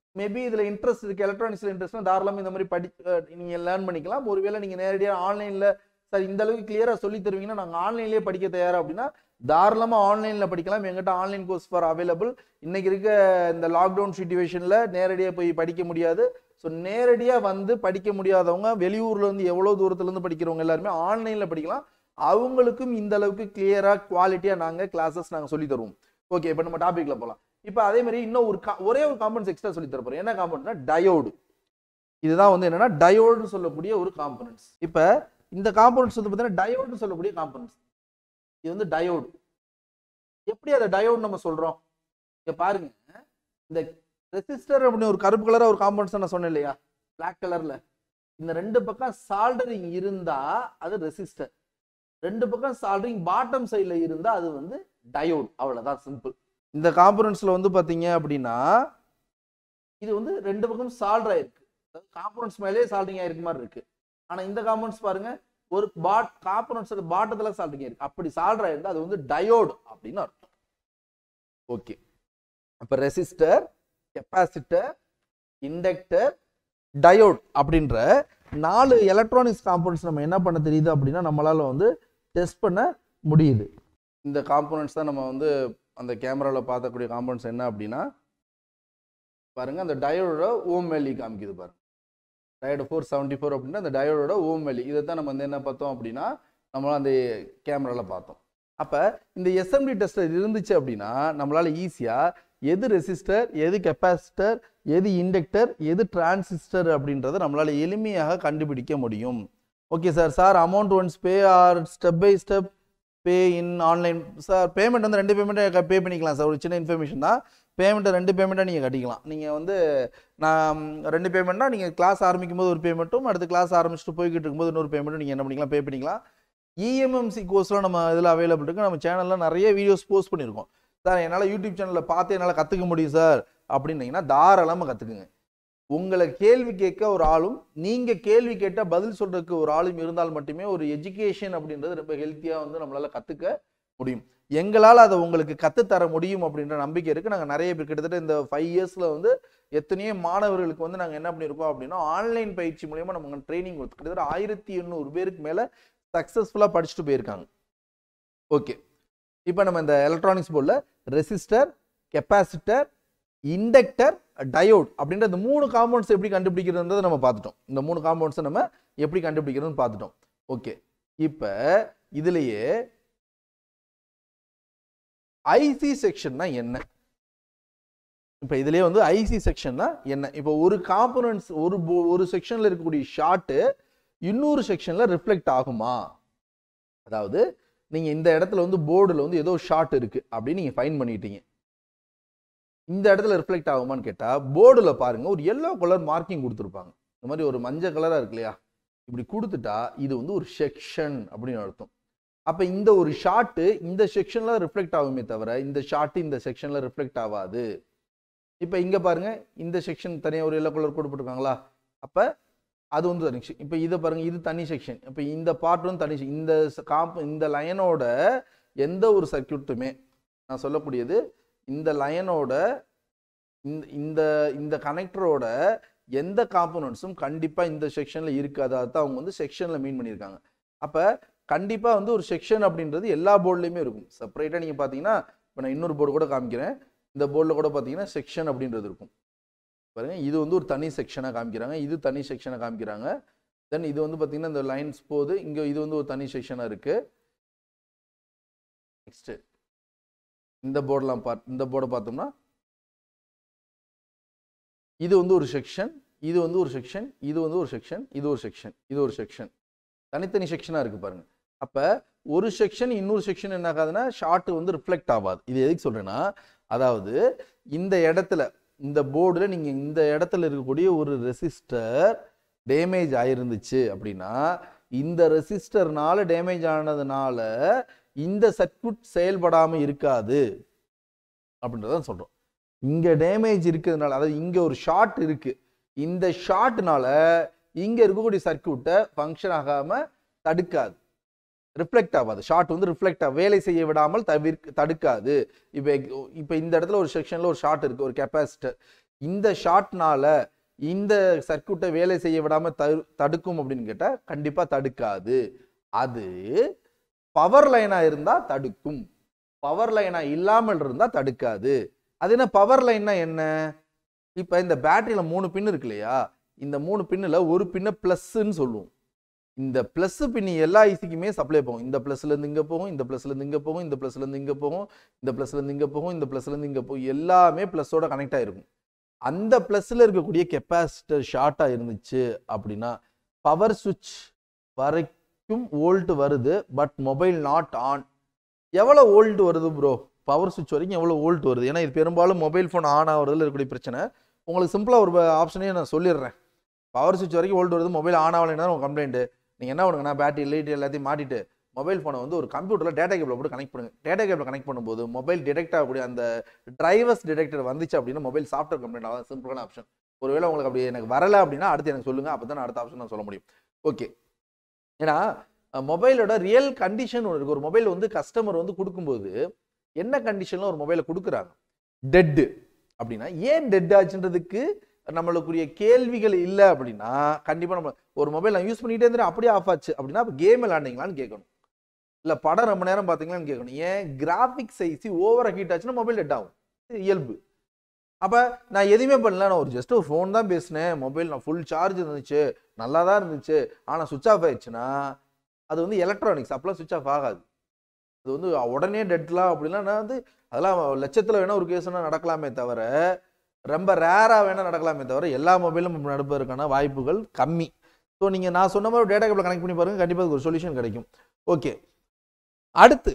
மேபி இதில் இன்ட்ரெஸ்ட் இருக்குது, எலக்ட்ரானிக்ஸில் இன்ட்ரெஸ்ட்னா தாராளமாக இந்த மாதிரி படி நீங்கள் லேர்ன் பண்ணிக்கலாம். ஒருவேளை நீங்கள் நேரடியாக ஆன்லைனில் சார் இந்த அளவுக்கு கிளியராக சொல்லி தருவீங்கன்னா நாங்கள் ஆன்லைன்லேயே படிக்க தயாரா அப்படின்னா தாராளமாக ஆன்லைனில் படிக்கலாம். எங்கிட்ட ஆன்லைன் கோர்ஸ் ஃபார் அவைலபிள். இன்னைக்கு இருக்க இந்த லாக்டவுன் சுச்சுவேஷனில் நேரடியாக போய் படிக்க முடியாது. ஸோ நேரடியாக வந்து படிக்க முடியாதவங்க வெளியூர்லேருந்து எவ்வளோ தூரத்துலேருந்து படிக்கிறவங்க எல்லாருமே ஆன்லைனில் படிக்கலாம். அவங்களுக்கும் இந்த அளவுக்கு கிளியராக குவாலிட்டியாக நாங்கள் கிளாஸஸ் நாங்கள் சொல்லி தருவோம். ஓகே, இப்போ நம்ம டாபிக்ல போகலாம். இப்போ அதே மாதிரி இன்னும் ஒரு ஒரே ஒரு காம்பனன்ஸ் எக்ஸ்ட்ரா சொல்லி தர போகிறோம். என்ன காம்பனன்ட்னா டயோடு. இதுதான் வந்து என்னன்னா டயோடுன்னு சொல்லக்கூடிய ஒரு காம்பனன்ட்ஸ். இப்போ இந்த காம்பனன்ட்ஸ் வந்து பார்த்தீங்கன்னா டயோடுன்னு சொல்லக்கூடிய காம்பனன்ட்ஸ். இது வந்து டயோடு. எப்படி அதை டயோடு நம்ம சொல்றோம்? இங்க பாருங்க, இந்த ரெசிஸ்டர் அப்படின்னு ஒரு கருப்பு கலரா ஒரு காம்பனன்ட்ஸ் நான் சொன்னேன் இல்லையா, பிளாக் கலர்ல. இந்த ரெண்டு பக்கம் சால்டரிங் இருந்தா அது ரெசிஸ்டர், ரெண்டு பக்கம் சால்டரிங் பாட்டம் சைட்ல இருந்தா அது வந்து டயோடு. அவ்வளவுதான், சிம்பிள். இந்த காம்பனன்ட்ஸ்ல வந்து பாத்தீங்க அப்படின்னா இது வந்து ரெண்டு பக்கம் சால்டர் ஆயிருக்கு, காம்பனன்ட்ஸ் மேலே சால்டரிங் ஆயிருக்கு மாதிரி இருக்கு. ஆனா இந்த காம்பனன்ட்ஸ் பாருங்க, ஒரு பாட் காம்பனன்ட்ஸ் பாட்டத்துல சால்டரிங் ஆயிருக்கு. அப்படி சால்டர் ஆயிருந்தா அது வந்து டயோடு அப்படின்னு அர்த்தம். ஓகே, அப்ப ரெசிஸ்டர், கெப்பாசிட்டர், இண்டக்டர், டயோட் அப்படின்ற நாலு எலக்ட்ரானிக்ஸ் காம்பனன்ட்ஸ் நம்ம என்ன பண்ண தெரியுது அப்படின்னா நம்மளால வந்து டெஸ்ட் பண்ண முடியுது. இந்த காம்பனன்ட்ஸ் தான் நம்ம வந்து அந்த கேமராவில் பார்க்கக்கூடிய காம்பனன்ட்ஸ். என்ன அப்படின்னா பாருங்க, அந்த டயோடோட ஓம் வேல்யூ காமிக்குது பாருங்க. டயோடு ஃபோர் செவன்டி ஃபோர் அப்படின்னா அந்த டயோடோட ஓம் வேல்யூ. இதை தான் நம்ம வந்து என்ன பார்த்தோம் அப்படின்னா நம்மளால் அந்த கேமராவில் பார்த்தோம். அப்போ இந்த எஸ்எம்டி டெஸ்டர் இருந்துச்சு அப்படின்னா நம்மளால ஈஸியாக எது ரெசிஸ்டர், எது கெப்பாசிட்டர், எது இண்டக்டர், எது டிரான்சிஸ்டர் அப்படின்றத நம்மளால எளிமையாக கண்டுபிடிக்க முடியும். Okay sir, sir amount once pay or step by step pay in online. Sir payment வந்து ரெண்டு பேமெண்ட்டை பே பண்ணிக்கலாம் சார். ஒரு சின்ன இன்ஃபர்மேஷன் தான், பேமெண்ட்டை ரெண்டு பேமெண்ட்டாக நீங்கள் கட்டிக்கலாம். நீங்கள் வந்து நான் ரெண்டு பேமெண்ட்னா நீங்கள் கிளாஸ் ஆரம்பிக்கும் போது ஒரு பேமெண்ட்டும், அடுத்து கிளாஸ் ஆரம்பிச்சுட்டு போய்கிட்டு இருக்கும்போது இன்னொரு பேமெண்ட்டும் நீங்கள் என்ன பண்ணிக்கலாம், பே பண்ணிக்கலாம். இஎம்எம்சி கோர்ஸ்லாம் நம்ம இதில் அவைலபிள் இருக்குது. நம்ம சேனலில் நிறைய வீடியோஸ் போஸ்ட் பண்ணியிருக்கோம். சார் என்னால் யூடியூப் சேனலில் பார்த்து என்னால் கற்றுக்க முடியும் சார் அப்படின்னீங்கன்னா தாராளமாக கற்றுக்குங்க. உங்களை கேள்வி கேட்க ஒரு ஆளும், நீங்கள் கேள்வி கேட்டால் பதில் சொல்கிறதுக்கு ஒரு ஆளும் இருந்தால் மட்டுமே ஒரு எஜுகேஷன் அப்படின்றது ரொம்ப ஹெல்த்தியாக வந்து நம்மளால் கற்றுக்க முடியும். எங்களால் அதை உங்களுக்கு கற்றுத்தர முடியும் அப்படின்ற நம்பிக்கை இருக்குது. நாங்கள் நிறைய பேர் கிட்டத்தட்ட இந்த ஃபைவ் இயர்ஸில் வந்து எத்தனையோ மாணவர்களுக்கு வந்து நாங்கள் என்ன பண்ணியிருக்கோம் அப்படின்னா ஆன்லைன் பயிற்சி மூலயமா நம்ம ட்ரைனிங் கொடுத்து கிட்டத்தட்ட ஆயிரத்தி எண்ணூறு பேருக்கு மேலே சக்ஸஸ்ஃபுல்லாக படிச்சுட்டு போயிருக்காங்க. ஓகே, இப்போ நம்ம இந்த எலக்ட்ரானிக்ஸ் போர்டில் ரெசிஸ்டர், கெப்பாசிட்டர், இண்டக்டர், டயோட் அப்படின்ற இந்த மூணு காம்பவுண்ட்ஸ் எப்படி கண்டுபிடிக்கிறதுன்றதை நம்ம பார்த்துட்டோம். இந்த மூணு காம்பவுண்ட்ஸை நம்ம எப்படி கண்டுபிடிக்கிறதுன்னு பார்த்துட்டோம். ஓகே, இப்போ இதுலேயே ஐசி செக்ஷன்னா என்ன? இப்போ இதுலேயே வந்து ஐசி செக்ஷன்னா என்ன? இப்போ ஒரு காம்பனன்ட்ஸ் ஒரு ஒரு செக்ஷனில் இருக்கக்கூடிய ஷார்ட்டு இன்னொரு செக்ஷனில் ரிஃப்ளெக்ட் ஆகுமா? அதாவது நீங்கள் இந்த இடத்துல வந்து போர்டில் வந்து ஏதோ ஷார்ட் இருக்குது அப்படின்னு நீங்கள் ஃபைன் பண்ணிட்டீங்க. இந்த இடத்துல ரிஃப்ளெக்ட் ஆகுமான்னு கேட்டால் போர்டில் பாருங்கள், ஒரு எல்லோ கலர் மார்க்கிங் கொடுத்துருப்பாங்க. இந்த மாதிரி ஒரு மஞ்சள் கலராக இருக்கு இல்லையா, இப்படி கொடுத்துட்டா இது வந்து ஒரு செக்ஷன் அப்படின்னு அர்த்தம். அப்போ இந்த ஒரு ஷார்ட்டு இந்த செக்ஷனில் ரிஃப்ளெக்ட் ஆகுமே தவிர இந்த ஷார்ட்டு இந்த செக்ஷனில் ரிஃப்ளெக்ட் ஆகாது. இப்போ இங்கே பாருங்கள், இந்த செக்ஷன் தனியாக ஒரு எல்லோ கலர் போட்டுருக்காங்களா, அப்போ அது வந்து தனி. இப்போ இதை பாருங்கள், இது தனி செக்ஷன். இப்போ இந்த பார்ட் வந்து தனி. இந்த காம்ப் இந்த லைனோட எந்த ஒரு சர்க்கியூட்டுமே நான் சொல்லக்கூடியது இந்த லைனோட இந்த இந்த இந்த கனெக்டரோட எந்த காம்பனன்ட்ஸும் கண்டிப்பாக இந்த செக்ஷனில் இருக்காது. அதுதான் அவங்க வந்து செக்ஷனில் மீன் பண்ணியிருக்காங்க. அப்போ கண்டிப்பாக வந்து ஒரு செக்ஷன் அப்படின்றது எல்லா போர்ட்லேயுமே இருக்கும். செப்பரேட்டாக நீங்கள் பார்த்தீங்கன்னா இப்போ நான் இன்னொரு போர்டு கூட காமிக்கிறேன். இந்த போர்டில் கூட பார்த்தீங்கன்னா செக்ஷன் அப்படின்றது இருக்கும் பாருங்க. இது வந்து ஒரு தனி செக்ஷனாக காமிக்கிறாங்க, இது தனி செக்ஷனாக காமிக்கிறாங்க. தென் இது வந்து பார்த்தீங்கன்னா இந்த லைன்ஸ் போகுது, இங்கே இது வந்து ஒரு தனி செக்ஷனாக இருக்கு. நெக்ஸ்ட் இந்த போர்டெலாம் பார்த்து இந்த போர்டை பார்த்தோம்னா இது வந்து ஒரு செக்ஷன், இது வந்து ஒரு செக்ஷன், இது வந்து ஒரு செக்ஷன், இது ஒரு செக்ஷன், இது ஒரு செக்ஷன், தனித்தனி செக்ஷனாக இருக்கு பாருங்க. அப்போ ஒரு செக்ஷன் இன்னொரு செக்ஷன் என்ன ஆகாதுன்னா ஷார்ட் வந்து ரிஃப்ளெக்ட் ஆகாது. இது எதுக்கு சொல்றேன்னா, அதாவது இந்த இடத்துல இந்த போர்டில் நீங்கள் இந்த இடத்துல இருக்கக்கூடிய ஒரு ரெசிஸ்டர் டேமேஜ் ஆயிருந்துச்சு அப்படின்னா இந்த ரெசிஸ்டர்னால டேமேஜ் ஆனதுனால இந்த சர்க்யூட் செயல்படாமல் இருக்காது அப்படின்றத சொல்கிறோம். இங்கே டேமேஜ் இருக்கிறதுனால, அதாவது இங்கே ஒரு ஷார்ட் இருக்கு, இந்த ஷார்ட்னால இங்கே இருக்கக்கூடிய சர்க்யூட்டை ஃபங்க்ஷன் ஆகாமல் தடுக்காது, ரிஃப்ளெக்ட் ஆகாது. ஷார்ட் வந்து ரிஃப்ளெக்ட் ஆக வேலை செய்ய விடாமல் தவிர்க்க தடுக்காது. இப்போ இப்போ இந்த இடத்துல ஒரு செக்ஷனில் ஒரு ஷார்ட் இருக்குது, ஒரு கெப்பாசிட்டர். இந்த ஷார்ட்னால இந்த சர்க்யூட்டை வேலை செய்ய விடாம தடுக்கும் அப்படின்னு கேட்டா கண்டிப்பா தடுக்காது. அது பவர் லைனா இருந்தா தடுக்கும், பவர் லைனா இல்லாமல் இருந்தா தடுக்காது. அது என்ன பவர் லைன்னா என்ன? இப்ப இந்த பேட்டரியில மூணு பின் இருக்கு இல்லையா, இந்த மூணு பின்னுல ஒரு பின்ன பிளஸ்ன்னு சொல்லுவோம். இந்த பிளஸ் பின் எல்லா ஐசிக்குமே சப்ளை போகும். இந்த பிளஸ்ல இருந்து இங்க போகும், இந்த பிளஸ்ல இருந்து இங்க போகும், இந்த பிளஸ்ல இருந்து இங்க போகும், இந்த பிளஸ்ல இருந்து இங்க போகும், இந்த பிளஸ்ல இருந்து இங்க போகும், எல்லாமே பிளஸோட கனெக்ட் ஆயிருக்கும். அந்த பிளஸ்ல இருக்கக்கூடிய கெப்பாசிட்டர் ஷார்ட்டா இருந்துச்சு அப்படின்னா பவர் சுவிட்ச் வரைக்கும் வோல்ட் வருது, பட் மொபைல் நாட் ஆன். எவ்வளவு வோல்ட் வருது ப்ரோ? பவர் சுவிட்ச் வரைக்கும் எவ்வளவு வோல்ட் வருது? ஏன்னா இது பெரும்பாலும் மொபைல் ஃபோன் ஆன் ஆகுறதுல இருக்கக்கூடிய பிரச்சனை. உங்களுக்கு சிம்பிளா ஒரு ஆப்ஷனே நான் சொல்லிடுறேன். பவர் சுவிட்ச் வரைக்கும் வோல்ட் வருது, மொபைல் ஆன் ஆகலைன்னா உங்க கம்ப்ளைண்ட். நீங்க என்ன பண்ணுங்கன்னா பேட்டரி லைட் எல்லாத்தையும் மாட்டிட்டு மொபைல் ஃபோனை வந்து ஒரு கம்ப்யூட்டர்ல டேட்டா கேபிள் போட்டு கனெக்ட் பண்ணுங்க. டேட்டா கேபிள் கனெக்ட் பண்ணும்போது மொபைல் டிடெக்ட் ஆகக்கூடிய அந்த டிரைவர்ஸ் டிடெக்டர் வந்துச்சு அப்படின்னா மொபைல் சாஃப்ட்வேர் கம்ப்ளைண்ட் ஆகும். சிம்பிளான ஆப்ஷன். ஒருவேளை உங்களுக்கு அப்படி எனக்கு வரல அப்படின்னா அடுத்து எனக்கு சொல்லுங்க, அப்பதான் அடுத்த ஆப்ஷன் நான் சொல்ல முடியும். ஓகே, ஏன்னா மொபைலோட ரியல் கண்டிஷன் ஒன்று இருக்கு. ஒரு மொபைல் வந்து கஸ்டமர் வந்து கொடுக்கும்போது என்ன கண்டிஷன்ல ஒரு மொபைலை கொடுக்குறாங்க, டெட் அப்படின்னா ஏன் டெட் ஆச்சுன்றதுக்கு நம்மளுக்குரிய கேள்விகள் இல்லை அப்படின்னா கண்டிப்பா நம்ம ஒரு மொபைல் நான் யூஸ் பண்ணிட்டே இருந்தேன் அப்படியே ஆஃப் ஆச்சு அப்படின்னா கேம் விளையாண்டீங்களான்னு கேட்கணும், இல்ல படம் ரொம்ப நேரம் பாத்தீங்களான்னு கேட்கணும். ஏன் கிராபிக்ஸ் ஐசி ஓவர் ஹீட் ஆச்சுன்னா மொபைல் டெட் ஆகும், இயல்பு. அப்ப நான் எதுவுமே பண்ணல, நான் ஒரு ஜஸ்ட் ஒரு ஃபோன் தான் பேசினேன், மொபைல் நான் ஃபுல் சார்ஜ் இருந்துச்சு, நல்லா தான் இருந்துச்சு, ஆனா சுவிச் ஆஃப் ஆயிடுச்சுன்னா அது வந்து எலக்ட்ரானிக்ஸ், அப்பெல்லாம் சுவிச் ஆஃப் ஆகாது. அது வந்து உடனே டெட்லாம் அப்படின்னா நான் வந்து அதெல்லாம் லட்சத்துல வேணா ஒரு கேஸ்னா நடக்கலாமே தவிர, ரொம்ப ரேரா வேணா நடக்கலாமே தவிர எல்லா மொபைலும் நடப்பதற்கான வாய்ப்புகள் கம்மி. ஸோ நீங்க நான் சொன்ன மாதிரி டேட்டா கேபிள் கனெக்ட் பண்ணி பாருங்க, கண்டிப்பா ஒரு சொல்யூஷன் கிடைக்கும். ஓகே, அடுத்து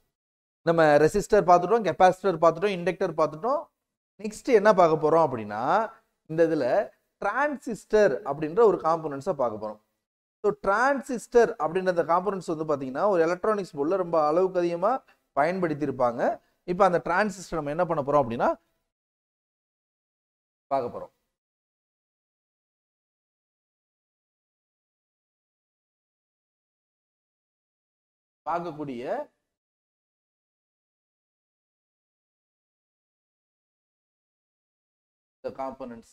நம்ம ரெசிஸ்டர் பார்த்துட்டோம், கெப்பாசிட்டர் பார்த்துட்டோம், இண்டக்டர் பார்த்துட்டோம். நெக்ஸ்ட் என்ன பார்க்க போறோம் அப்படின்னா இந்த இதுல டிரான்சிஸ்டர் அப்படின்ற ஒரு காம்போனன்ட்ஸை பார்க்க போறோம். ஸோ டிரான்சிஸ்டர் அப்படின்ற காம்போனன்ட்ஸ் வந்து பார்த்தீங்கன்னா ஒரு எலக்ட்ரானிக்ஸ் போர்டில் ரொம்ப அளவுக்கு அதிகமாக பயன்படுத்தி இருப்பாங்க. இப்போ அந்த டிரான்சிஸ்டர் நம்ம என்ன பண்ண போறோம் அப்படின்னா பார்க்க போறோம். பார்க்கக்கூடிய காம்போனன்ட்ஸ்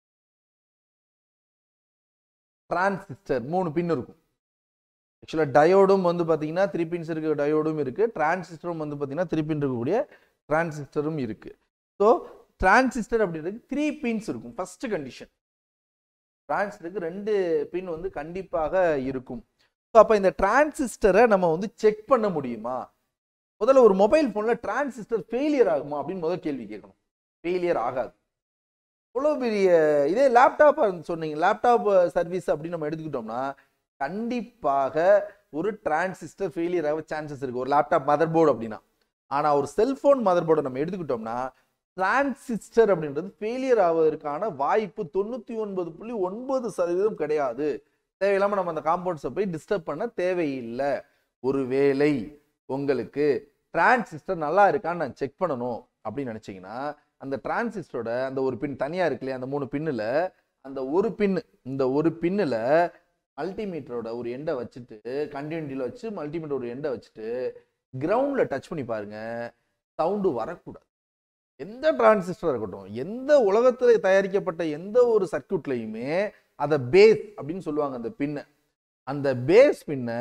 டிரான்சிஸ்டர் மூணு பின் இருக்கும். ஆக்சுவலா டயோடும் வந்து பாத்தீங்கன்னா த்ரீ பின்ஸ் இருக்க டயோடும் இருக்கு, டிரான்சிஸ்டரும் வந்து பாத்தீங்கன்னா த்ரீ பின் இருக்கக்கூடிய டிரான்சிஸ்டரும் இருக்கு. ஸோ டிரான்சிஸ்டர் அப்படின்றது த்ரீ பின்ஸ் இருக்கும். ஃபர்ஸ்ட் கண்டிஷன் டிரான்சிஸ்டருக்கு ரெண்டு பின் வந்து கண்டிப்பாக இருக்கும். ஸோ அப்போ இந்த டிரான்சிஸ்டரை நம்ம வந்து செக் பண்ண முடியுமா? முதல்ல ஒரு மொபைல் போன்ல டிரான்சிஸ்டர் ஃபெயிலியர் ஆகுமா அப்படின்னு முதல் கேள்வி கேட்கணும். ஃபெயிலியர் ஆகாது. இவ்வளோ பெரிய இதே லேப்டாப் சொன்னீங்க, லேப்டாப் சர்வீஸ் அப்படின்னு நம்ம எடுத்துக்கிட்டோம்னா கண்டிப்பாக ஒரு டிரான்சிஸ்டர் ஃபெயிலியர் ஆக சான்சஸ் இருக்கு, ஒரு லேப்டாப் மதர் போர்டு அப்படின்னா. ஆனா ஒரு செல்போன் மதர் போர்டை நம்ம எடுத்துக்கிட்டோம்னா டிரான்சிஸ்டர் அப்படின்றது ஃபெயிலியர் ஆவதற்கான வாய்ப்பு தொண்ணூத்தி ஒன்பது புள்ளி ஒன்பது சதவீதம் கிடையாது. தேவையில்லாம நம்ம அந்த காம்பவுண்ட்ஸை போய் டிஸ்டர்ப் பண்ண தேவையில்லை. ஒருவேளை உங்களுக்கு டிரான்சிஸ்டர் நல்லா இருக்கான்னு நான் செக் பண்ணணும் அப்படின்னு நினைச்சீங்கன்னா அந்த டிரான்சிஸ்டரோட அந்த ஒரு பின் தனியா இருக்கு இல்லையா, அந்த மூணு பின்னுல அந்த ஒரு பின் இந்த ஒரு பின்னுல மல்டிமீட்டரோட ஒரு எண்டை வச்சுட்டு கண்டினியூட்டில வச்சு மல்டிமீட்டர் ஒரு எண்டை வச்சுட்டு கிரவுண்ட்ல டச் பண்ணி பாருங்க, சவுண்டு வரக்கூடாது. எந்த டிரான்சிஸ்டர் இருக்கட்டும், எந்த உலகத்துல தயாரிக்கப்பட்ட எந்த ஒரு சர்க்யூட்லையுமே அதை பேஸ் அப்படின்னு சொல்லுவாங்க. அந்த பின்னை அந்த பேஸ் பின்னை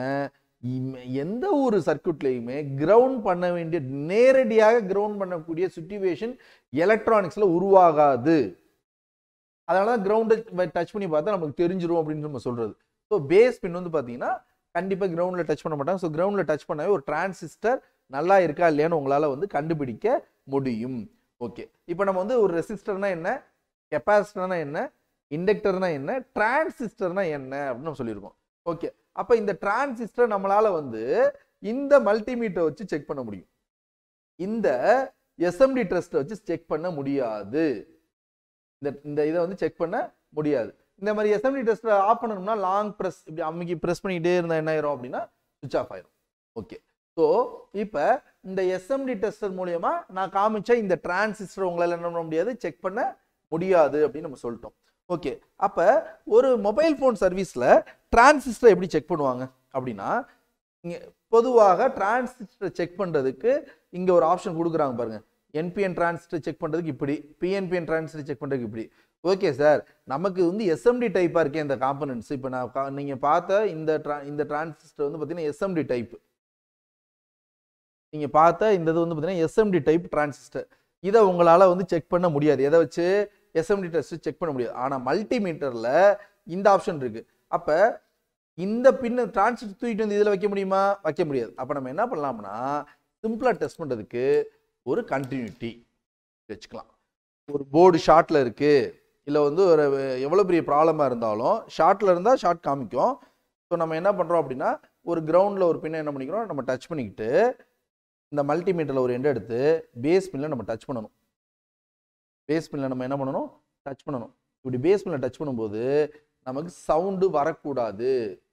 எந்த ஒரு சர்க்யூட்லையுமே கிரவுண்ட் பண்ண வேண்டிய, நேரடியாக கிரவுண்ட் பண்ணக்கூடிய சிச்சுவேஷன் எலக்ட்ரானிக்ஸ்ல உருவாகாது. அதனாலதான் கிரவுண்டை டச் பண்ணி பார்த்தா நமக்கு தெரிஞ்சிடும் அப்படின்னு நம்ம சொல்றது. ஸோ பேஸ் பின் வந்து பாத்தீங்கன்னா கண்டிப்பா கிரவுண்ட்ல டச் பண்ண மாட்டாங்க. ஸோ கிரவுண்ட்ல டச் பண்ணவே ஒரு டிரான்சிஸ்டர் நல்லா இருக்கா இல்லையான்னு உங்களால வந்து கண்டுபிடிக்க முடியும். ஓகே, இப்போ நம்ம வந்து ஒரு ரெசிஸ்டர்னா என்ன, கெப்பாசிட்டர்னா என்ன, இண்டக்டர்னா என்ன, டிரான்சிஸ்டர்னா என்ன அப்படின்னு நம்ம சொல்லியிருக்கோம். ஓகே, அப்ப இந்த டிரான்சிஸ்டர் நம்மளால வந்து இந்த மல்டிமீட்டர் வச்சு செக் பண்ண முடியும், இந்த எஸ்எம்டி டெஸ்ட் வச்சு செக் பண்ண முடியாது. இந்த இந்த இதை வந்து செக் பண்ண முடியாது. இந்த மாதிரி எஸ்எம்டி டெஸ்ட் ஆஃப் பண்ணணும்னா லாங் பிரஸ் இப்படி அம்மிக்கு பிரஸ் பண்ணிட்டே இருந்தா என்ன ஆயிரும் அப்படின்னா சுவிச் ஆஃப் ஆயிரும். ஓகே, ஸோ இப்போ இந்த எஸ்எம்டி டெஸ்டர் மூலியமா நான் காமிச்ச இந்த டிரான்சிஸ்டர் உங்களால என்ன பண்ண முடியாது, செக் பண்ண முடியாது அப்படின்னு நம்ம சொல்லிட்டோம். ஓகே, அப்ப ஒரு மொபைல் போன் சர்வீஸ்ல டிரான்சிஸ்டர் எப்படி செக் பண்ணுவாங்க அப்படின்னா, இங்க பொதுவாக டிரான்சிஸ்டர் செக் பண்றதுக்கு இங்க ஒரு ஆப்ஷன் கொடுக்குறாங்க பாருங்க, என்பிஎன் டிரான்சிஸ்டர் செக் பண்ணுறதுக்கு இப்படி, பிஎன்பிஎன் டிரான்சிஸ்டர் செக் பண்ணுறதுக்கு இப்படி. ஓகே சார், நமக்கு வந்து எஸ்எம்டி டைப்பாக இருக்கே இந்த காம்பனன்ட்ஸ். இப்போ நான் நீங்கள் பார்த்த இந்த ட்ரா இந்த டிரான்சிஸ்டர் வந்து பார்த்தீங்கன்னா எஸ்எம்டி டைப். நீங்கள் பார்த்த இந்த இது வந்து பார்த்தீங்கன்னா எஸ்எம்டி டைப் டிரான்சிஸ்டர். இதை உங்களால் வந்து செக் பண்ண முடியாது. எதை வச்சு? எஸ்எம்டி டெஸ்ட் செக் பண்ண முடியாது. ஆனால் மல்டிமீட்டரில் இந்த ஆப்ஷன் இருக்குது. அப்போ இந்த பின்ன டிரான்சிஸ்டர் தூக்கிட்டு வந்து இதில் வைக்க முடியுமா? வைக்க முடியாது. அப்போ நம்ம என்ன பண்ணலாம்னா சிம்பிளாக டெஸ்ட் பண்ணுறதுக்கு ஒரு கண்டினியூட்டி வச்சுக்கலாம். ஒரு போர்டு ஷார்ட்டில் இருக்குது, இல்லை வந்து ஒரு எவ்வளோ பெரிய ப்ராப்ளமாக இருந்தாலும் ஷார்ட்டில் இருந்தால் ஷார்ட் காமிக்கும். ஸோ நம்ம என்ன பண்ணுறோம் அப்படின்னா ஒரு கிரவுண்டில் ஒரு பின்ன என்ன பண்ணிக்கிறோம், நம்ம டச் பண்ணிக்கிட்டு இந்த மல்டிமீட்டரில் ஒரு எண்டை எடுத்து பேஸ் பின்னில் நம்ம டச் பண்ணணும். பேஸ் பின்னில் நம்ம என்ன பண்ணணும்? டச் பண்ணணும். இப்படி பேஸ் பின்னில் டச் பண்ணும்போது நமக்கு சவுண்டு வரக்கூடாது.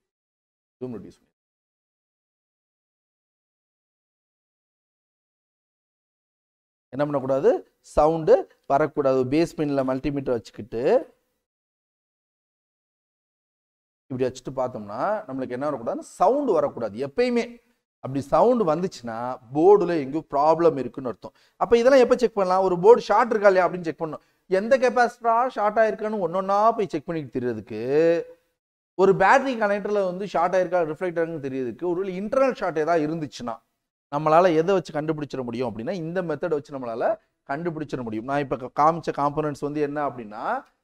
என்ன பண்ணக்கூடாது? சவுண்டு வரக்கூடாது. பேஸ் பின்னில் மல்டிமீட்டர் வச்சுக்கிட்டு இப்படி வச்சுட்டு பார்த்தோம்னா நம்மளுக்கு என்ன வரக்கூடாது? சவுண்டு வரக்கூடாது எப்பயுமே. அப்படி சவுண்டு வந்துச்சுன்னா போர்டுல எங்கேயும் ப்ராப்ளம் இருக்குன்னு அர்த்தம். அப்போ இதெல்லாம் எப்போ செக் பண்ணலாம்? ஒரு போர்டு ஷார்ட் இருக்கா இல்லையா அப்படின்னு செக் பண்ணணும். எந்த கெப்பாசிட்டரா ஷார்ட் ஆயிருக்கான்னு ஒன்னொன்னா போய் செக் பண்ணிட்டு தெரியறதுக்கு, ஒரு பேட்டரி கனெக்டர்ல வந்து ஷார்ட் ஆயிருக்கா ரிஃப்ளெக்ட் ஆகுன்னு தெரியறதுக்கு, ஒரு இன்டர்னல் ஷார்ட் ஏதாவது இருந்துச்சுன்னா நம்மளால எதை வச்சு கண்டுபிடிச்சிட முடியும் அப்படின்னா இந்த மெத்தட் வச்சு நம்மளால கண்டுபிடிச்சிட முடியும். நான் இப்போ காமிச்ச காம்பனன்ட்ஸ் வந்து என்ன அப்படின்னா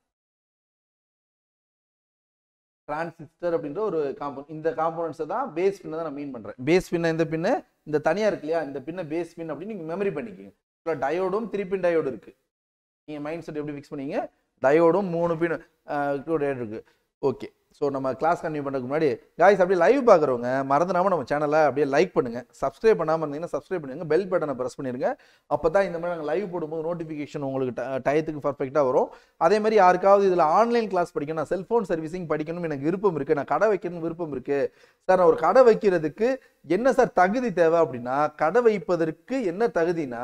டிரான்சிஸ்டர் அப்படின்ற ஒரு காம்பனன்ட். இந்த காம்பனன்ட்ஸை தான் பேஸ் பின்னை தான் நான் மீன் பண்றேன். பேஸ் பின்ன இந்த பின்னு இந்த தனியா இருக்கு இல்லையா, இந்த பின்ன பேஸ் பின் அப்படின்னு நீங்க மெமரி பண்ணிக்கோங்க. டயோடும் த்ரீ பின் டயோடு இருக்கு. நீங்க மைண்ட் செட் எப்படி ஃபிக்ஸ் பண்ணீங்க? டயோடும் மூணு பின் இருக்கு. ஓகே, ஸோ நம்ம கிளாஸ் கன்டினியூ பண்ணுறதுக்கு முன்னாடி காய்ஸ் அப்படியே லைவ் பார்க்குறவங்க மறந்துடாமல் நம்ம சேனலை அப்படியே லைக் பண்ணுங்கள். சப்ஸ்கிரைப் பண்ணாமல் இருந்தீங்கன்னா சப்ஸ்கிரைப் பண்ணுங்கள். பெல் பட்டனை ப்ரெஸ் பண்ணிடுங்க. அப்போ தான் இந்த மாதிரி நாங்கள் லைவ் போடும்போது நோட்டிஃபிகேஷன் உங்களுக்கு டயத்துக்கு பர்ஃபெக்டாக வரும். அதே மாதிரி யாருக்காவது இதில் ஆன்லைன் கிளாஸ் படிக்கணும், நான் செல்ஃபோன் சர்வீசிங் படிக்கணும்னு எனக்கு விருப்பம் இருக்குது, நான் கடை வைக்கணும்னு விருப்பம் இருக்குது சார், நான் ஒரு கடை வைக்கிறதுக்கு என்ன சார் தகுதி தேவை அப்படின்னா, கடை வைப்பதற்கு என்ன தகுதினா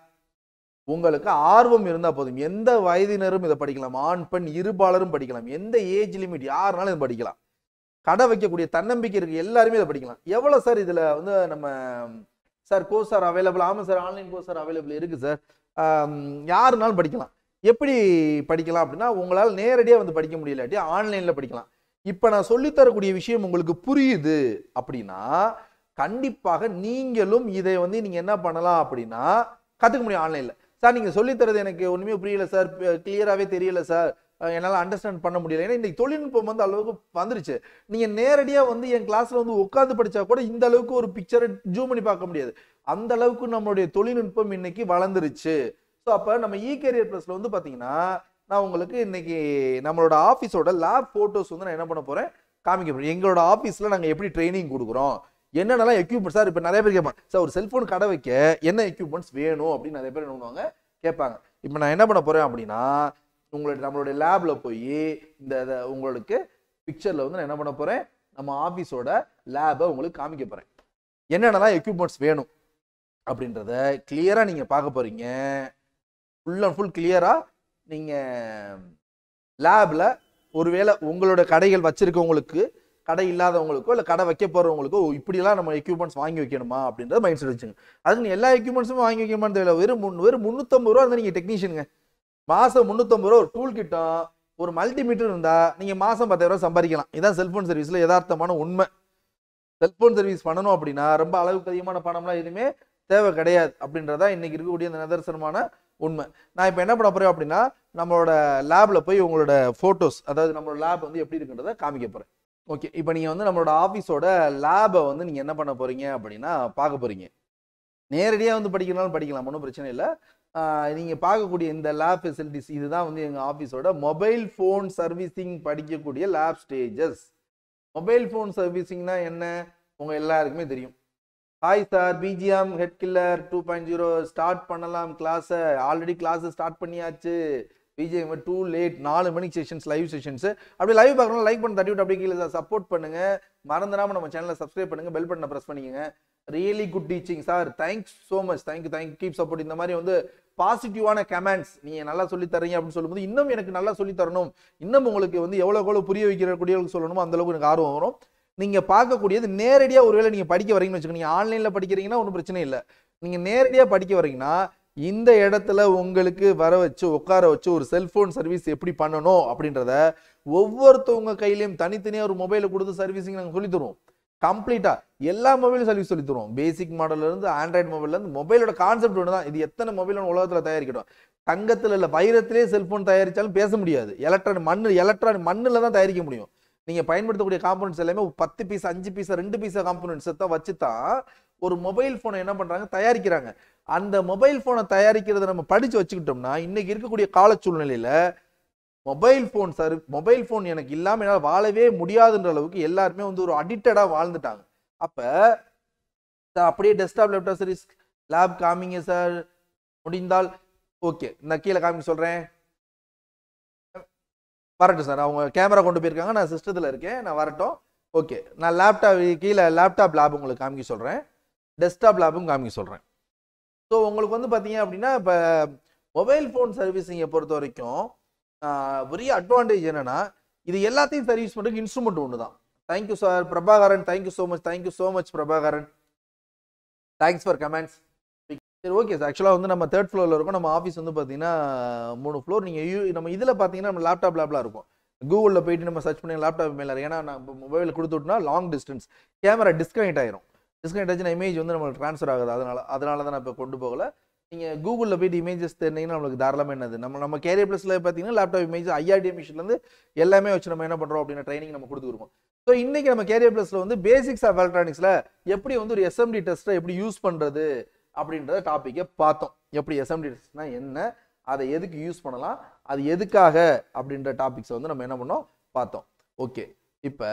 உங்களுக்கு ஆர்வம் இருந்தால் போதும். எந்த வயதினரும் இதை படிக்கலாம், ஆண் பெண் இருபாலரும் படிக்கலாம், எந்த ஏஜ் லிமிட் யாருனாலும் இதை படிக்கலாம். கடை வைக்கக்கூடிய தன்னம்பிக்கை இருக்கு எல்லாருமே இதை படிக்கலாம். எவ்வளோ சார் இதில் வந்து நம்ம சார் கோர்ஸ் சார் அவைலபிள்? ஆமாம் sir, online course sir available இருக்குது சார். யாருனாலும் படிக்கலாம். எப்படி படிக்கலாம் அப்படின்னா உங்களால் நேரடியாக வந்து படிக்க முடியலாட்டி ஆன்லைனில் படிக்கலாம். இப்போ நான் சொல்லித்தரக்கூடிய விஷயம் உங்களுக்கு புரியுது அப்படின்னா கண்டிப்பாக நீங்களும் இதை வந்து நீங்கள் என்ன பண்ணலாம் அப்படின்னா கற்றுக்க முடியும் ஆன்லைனில். சார் நீங்கள் சொல்லித்தரது எனக்கு ஒன்றுமே புரியல சார், கிளியராகவே தெரியல சார், என்னால் அண்டர்ஸ்டாண்ட் பண்ண முடியல. ஏன்னா இன்னைக்கு தொழில்நுட்பம் வந்து அளவுக்கு வந்துருச்சு. நீங்கள் நேரடியாக வந்து என் கிளாஸில் வந்து உட்காந்து படித்தா கூட இந்த அளவுக்கு ஒரு பிக்சரை ஜூம் பண்ணி பார்க்க முடியாது. அந்த அளவுக்கு நம்மளுடைய தொழில்நுட்பம் இன்னைக்கு வளர்ந்துருச்சு. ஸோ அப்போ நம்ம இ கேரியர் ப்ளஸ்ல வந்து பார்த்தீங்கன்னா நான் உங்களுக்கு இன்னைக்கு நம்மளோட ஆஃபீஸோட லேப் ஃபோட்டோஸ் வந்து நான் என்ன பண்ண போகிறேன் காமிக்க போகிறேன். எங்களோட ஆஃபீஸில் நாங்கள் எப்படி ட்ரைனிங் கொடுக்குறோம், என்னென்னலாம் எக்யூப்மெண்ட் சார். இப்போ நிறைய பேர் கேட்பாங்க சார் ஒரு செல்ஃபோன் கடை வைக்க என்ன எக்யூப்மெண்ட்ஸ் வேணும் அப்படின்னு நிறைய பேர் என்ன பண்ணுவாங்க கேட்பாங்க. இப்போ நான் என்ன பண்ண போகிறேன் அப்படின்னா உங்களுடைய நம்மளுடைய லேபில் போய் இந்த உங்களுக்கு பிக்சரில் வந்து நான் என்ன பண்ண போகிறேன், நம்ம ஆஃபீஸோட லேபை உங்களுக்கு காமிக்க போகிறேன். என்னென்னலாம் எக்யூப்மெண்ட்ஸ் வேணும் அப்படின்றத கிளியராக நீங்கள் பார்க்க போகிறீங்க. ஃபுல் அண்ட் ஃபுல் கிளியராக நீங்கள் லேபில் ஒருவேளை உங்களோட கடைகள் வச்சுருக்கவங்களுக்கு, கடை இல்லாதவங்களுக்கோ இல்லை கடை வைக்க போகிறவங்களுக்கோ இப்படிலாம் நம்ம எக்யூப்மெண்ட்ஸ் வாங்கி வைக்கணுமா அப்படின்றத மைண்ட் செட் வச்சுங்க. அதுக்கு எல்லா எக்யூப்மெண்ட்ஸும் வாங்கி வைக்கணுமான்னு தெரியல. வெறும் முன் வெறும் முந்நூற்றம்பது ரூபா இருந்தால் நீங்கள் டெக்னீஷியனுங்க. மாதம் முந்நூற்றம்பது ரூபா ஒரு டூல் கிட்டும் ஒரு மல்டிமீட்டர் இருந்தால் நீங்கள் மாதம் பத்தாயிரம் ரூபா சம்பாதிக்கலாம். இதான் செல்ஃபோன் சர்வீஸில் யதார்த்தமான உண்மை. செல்ஃபோன் சர்வீஸ் பண்ணணும் அப்படின்னா ரொம்ப அளவுக்கு அதிகமான பணம்லாம் எதுவுமே தேவை கிடையாது அப்படின்றதா இன்னைக்கு இருக்கக்கூடிய இந்த நிதர்சனமான உண்மை. நான் இப்போ என்ன பண்ண போகிறேன் அப்படின்னா நம்மளோட லேபில் போய் உங்களோட ஃபோட்டோஸ், அதாவது நம்மளோட லேப் வந்து எப்படி இருக்குன்றதை காமிக்க போகிறேன். ஓகே, இப்போ நீங்கள் வந்து நம்மளோட ஆஃபீஸோட லேபை வந்து நீங்கள் என்ன பண்ண போகிறீங்க அப்படின்னா பார்க்க போகிறீங்க. நேரடியாக வந்து படிக்கிறனாலும் படிக்கலாம், ஒன்றும் பிரச்சனை இல்லை. நீங்கள் பார்க்கக்கூடிய இந்த லேப் ஃபெசிலிட்டிஸ் இதுதான் வந்து எங்கள் ஆஃபீஸோட மொபைல் ஃபோன் சர்வீசிங் படிக்கக்கூடிய லேப் ஸ்டேஜஸ். மொபைல் ஃபோன் சர்வீசிங்னா என்ன உங்கள் எல்லாருக்குமே தெரியும். Hi sir, BGM head killer two point zero start பண்ணலாம் கிளாஸை. ஆல்ரெடி கிளாஸை ஸ்டார்ட் பண்ணியாச்சு. பிஜிஎம் டூ லேட், நாலு மணிக்கு செஷன்ஸ், லைவ் செஷன்ஸ். அப்படியே லைவ் பார்க்கணும், லைக் பண்ணி தட்டி விட்டு அப்படியே கீழே சப்போர்ட் பண்ணுங்க. மறந்துடாமல் நம்ம சேனலை சப்ஸ்கிரைப் பண்ணுங்க, பெல் பட்டனை ப்ரெஸ் பண்ணிக்கங்க. Really good teaching sir, thanks so much, thank you thank you keep support. இந்த மாதிரி வந்து பாசிட்டிவான கமெண்ட்ஸ் நீங்கள் நல்லா சொல்லி தரீங்க அப்படின்னு சொல்லும்போது இன்னும் எனக்கு நல்லா சொல்லி தரணும், இன்னும் உங்களுக்கு வந்து எவ்வளோ எவ்வளோ புரிய வைக்கிறக்கூடியவங்களுக்கு சொல்லணுமோ அந்த அளவுக்கு எனக்கு ஆர்வம் வரும். நீங்கள் பார்க்கக்கூடியது நேரடியாக ஒருவேளை நீங்கள் படிக்க வரீங்கன்னு வச்சுக்கோங்க. நீங்கள் ஆன்லைனில் படிக்கிறீங்கன்னா ஒன்றும் பிரச்சனை இல்லை. நீங்கள் நேரடியாக படிக்க வரீங்கன்னா இந்த இடத்துல உங்களுக்கு வர வச்சு உட்கார வச்சு ஒரு செல்போன் சர்வீஸ் எப்படி பண்ணணும் அப்படின்றத ஒவ்வொருத்தவங்க கையிலையும் தனித்தனியாக ஒரு மொபைலை கொடுத்து சர்வீசிங் நாங்கள் சொல்லி தருவோம். கம்ப்ளீட்டா எல்லா மொபைலும் சர்வீஸ் சொல்லி தருவோம். பேசிக் மாடல்ல இருந்து ஆண்ட்ராய்டு மொபைல்ல இருந்து மொபைலோட கான்செப்ட் ஒன்று தான். இது எத்தனை மொபைல் உலகத்தில் தயாரிக்கட்டும், தங்கத்தில் இல்லை வைரத்திலே செல்போன் தயாரித்தாலும் பேச முடியாது. எலக்ட்ரானிக் மண்ணு எலக்ட்ரானிக் மண்ணில் தான் தயாரிக்க முடியும். நீங்கள் பயன்படுத்தக்கூடிய காம்பனன்ட்ஸ் எல்லாமே பத்து பீஸ் அஞ்சு பீஸ் ரெண்டு பீஸா காம்பனன்ட்ஸை தான் வச்சு தான் ஒரு மொபைல் ஃபோனை என்ன பண்ணுறாங்க, தயாரிக்கிறாங்க. அந்த மொபைல் ஃபோனை தயாரிக்கிறத நம்ம படித்து வச்சுக்கிட்டோம்னா இன்னைக்கு இருக்கக்கூடிய கால சூழ்நிலையில் mobile phone sir mobile phone எனக்கு இல்லாமல் என்னால் வாழவே முடியாதுன்ற அளவுக்கு எல்லாருமே வந்து ஒரு அடிக்டடாக வாழ்ந்துட்டாங்க. அப்போ அப்படியே டெஸ்க்டாப் லேப்டாப் சர்வீஸ் லேப் காமிங்க சார் முடிந்தால் ஓகே, நான் கீழே காமிக்க சொல்கிறேன். வரட்டும் சார், அவங்க கேமரா கொண்டு போயிருக்காங்க, நான் சிஸ்டத்தில் இருக்கேன், நான் வரட்டும். ஓகே, நான் லேப்டாப் கீழே லேப்டாப் லேப் உங்களுக்கு காமிக்க சொல்கிறேன், டெஸ்க்டாப் லேபும் காமிக்க சொல்கிறேன். ஸோ உங்களுக்கு வந்து பார்த்தீங்க அப்படின்னா இப்போ மொபைல் ஃபோன் சர்வீஸிங்கை பொறுத்த வரைக்கும் பெரிய அட்வான்டேஜ் என்னன்னா இது எல்லாத்தையும் சர்வீஸ் பண்ணுறதுக்கு இன்ஸ்ட்ருமெண்ட் ஒன்று தான். Thank you sir Prabhakaran, thank you so much, thank you so much Prabhakaran, thanks for comments. சரி ஓகே சார், ஆக்சுவலாக வந்து நம்ம தேர்ட் ஃப்ளோரில் இருக்கும். நம்ம ஆஃபீஸ் வந்து பார்த்தீங்கன்னா மூணு ஃப்ளோர். நீங்கள் யூ நம்ம இதில் பார்த்தீங்கன்னா நம்ம லேப்டாப் லேப்லாம் இருக்கும். கூகுளில் போயிட்டு நம்ம சர்ச் பண்ணி லேப்டாப் மேலே, ஏன்னா நம்ம மொபைலில் கொடுத்துட்டோம்னா லாங் டிஸ்டன்ஸ் கேமரா டிஸ்கனெக்ட் ஆயிரும். டிஸ்கனெக்ட் ஆச்சுன்னா இமேஜ் வந்து நம்மளுக்கு ட்ரான்ஸ்ஃபர் ஆகுது. அதனால அதனால தான் நான் இப்போ கொண்டு போகல. நீங்கள் கூகுளில் போயிட்டு இமேஜஸ் தெரிஞ்சிங்கன்னா நம்மளுக்கு தாராளமாக என்னது நம்ம நம்ம கேரியர் ப்ளஸில் பார்த்தீங்கன்னா லேப்டாப் இமேஜ் ஐஆர்டி மிஷின்லேருந்து எல்லாமே வச்சு நம்ம என்ன பண்ணுறோம் அப்படின்னா ட்ரைனிங் நம்ம கொடுத்துருக்கோம். ஸோ இன்றைக்கி நம்ம கேரியர் ப்ளஸில் வந்து பேசிக்ஸ் ஆஃப் எலக்ட்ரானிக்ஸில் எப்படி வந்து ஒரு எஸ்எம்டி டெஸ்ட்டை எப்படி யூஸ் பண்ணுறது அப்படின்றத டாப்பிக்கை பார்த்தோம். எப்படி எஸ்எம்டி டெஸ்ட்னா என்ன, அதை எதுக்கு யூஸ் பண்ணலாம், அது எதுக்காக அப்படின்ற டாபிக்ஸை வந்து நம்ம என்ன பண்ணோம் பார்த்தோம். ஓகே, இப்போ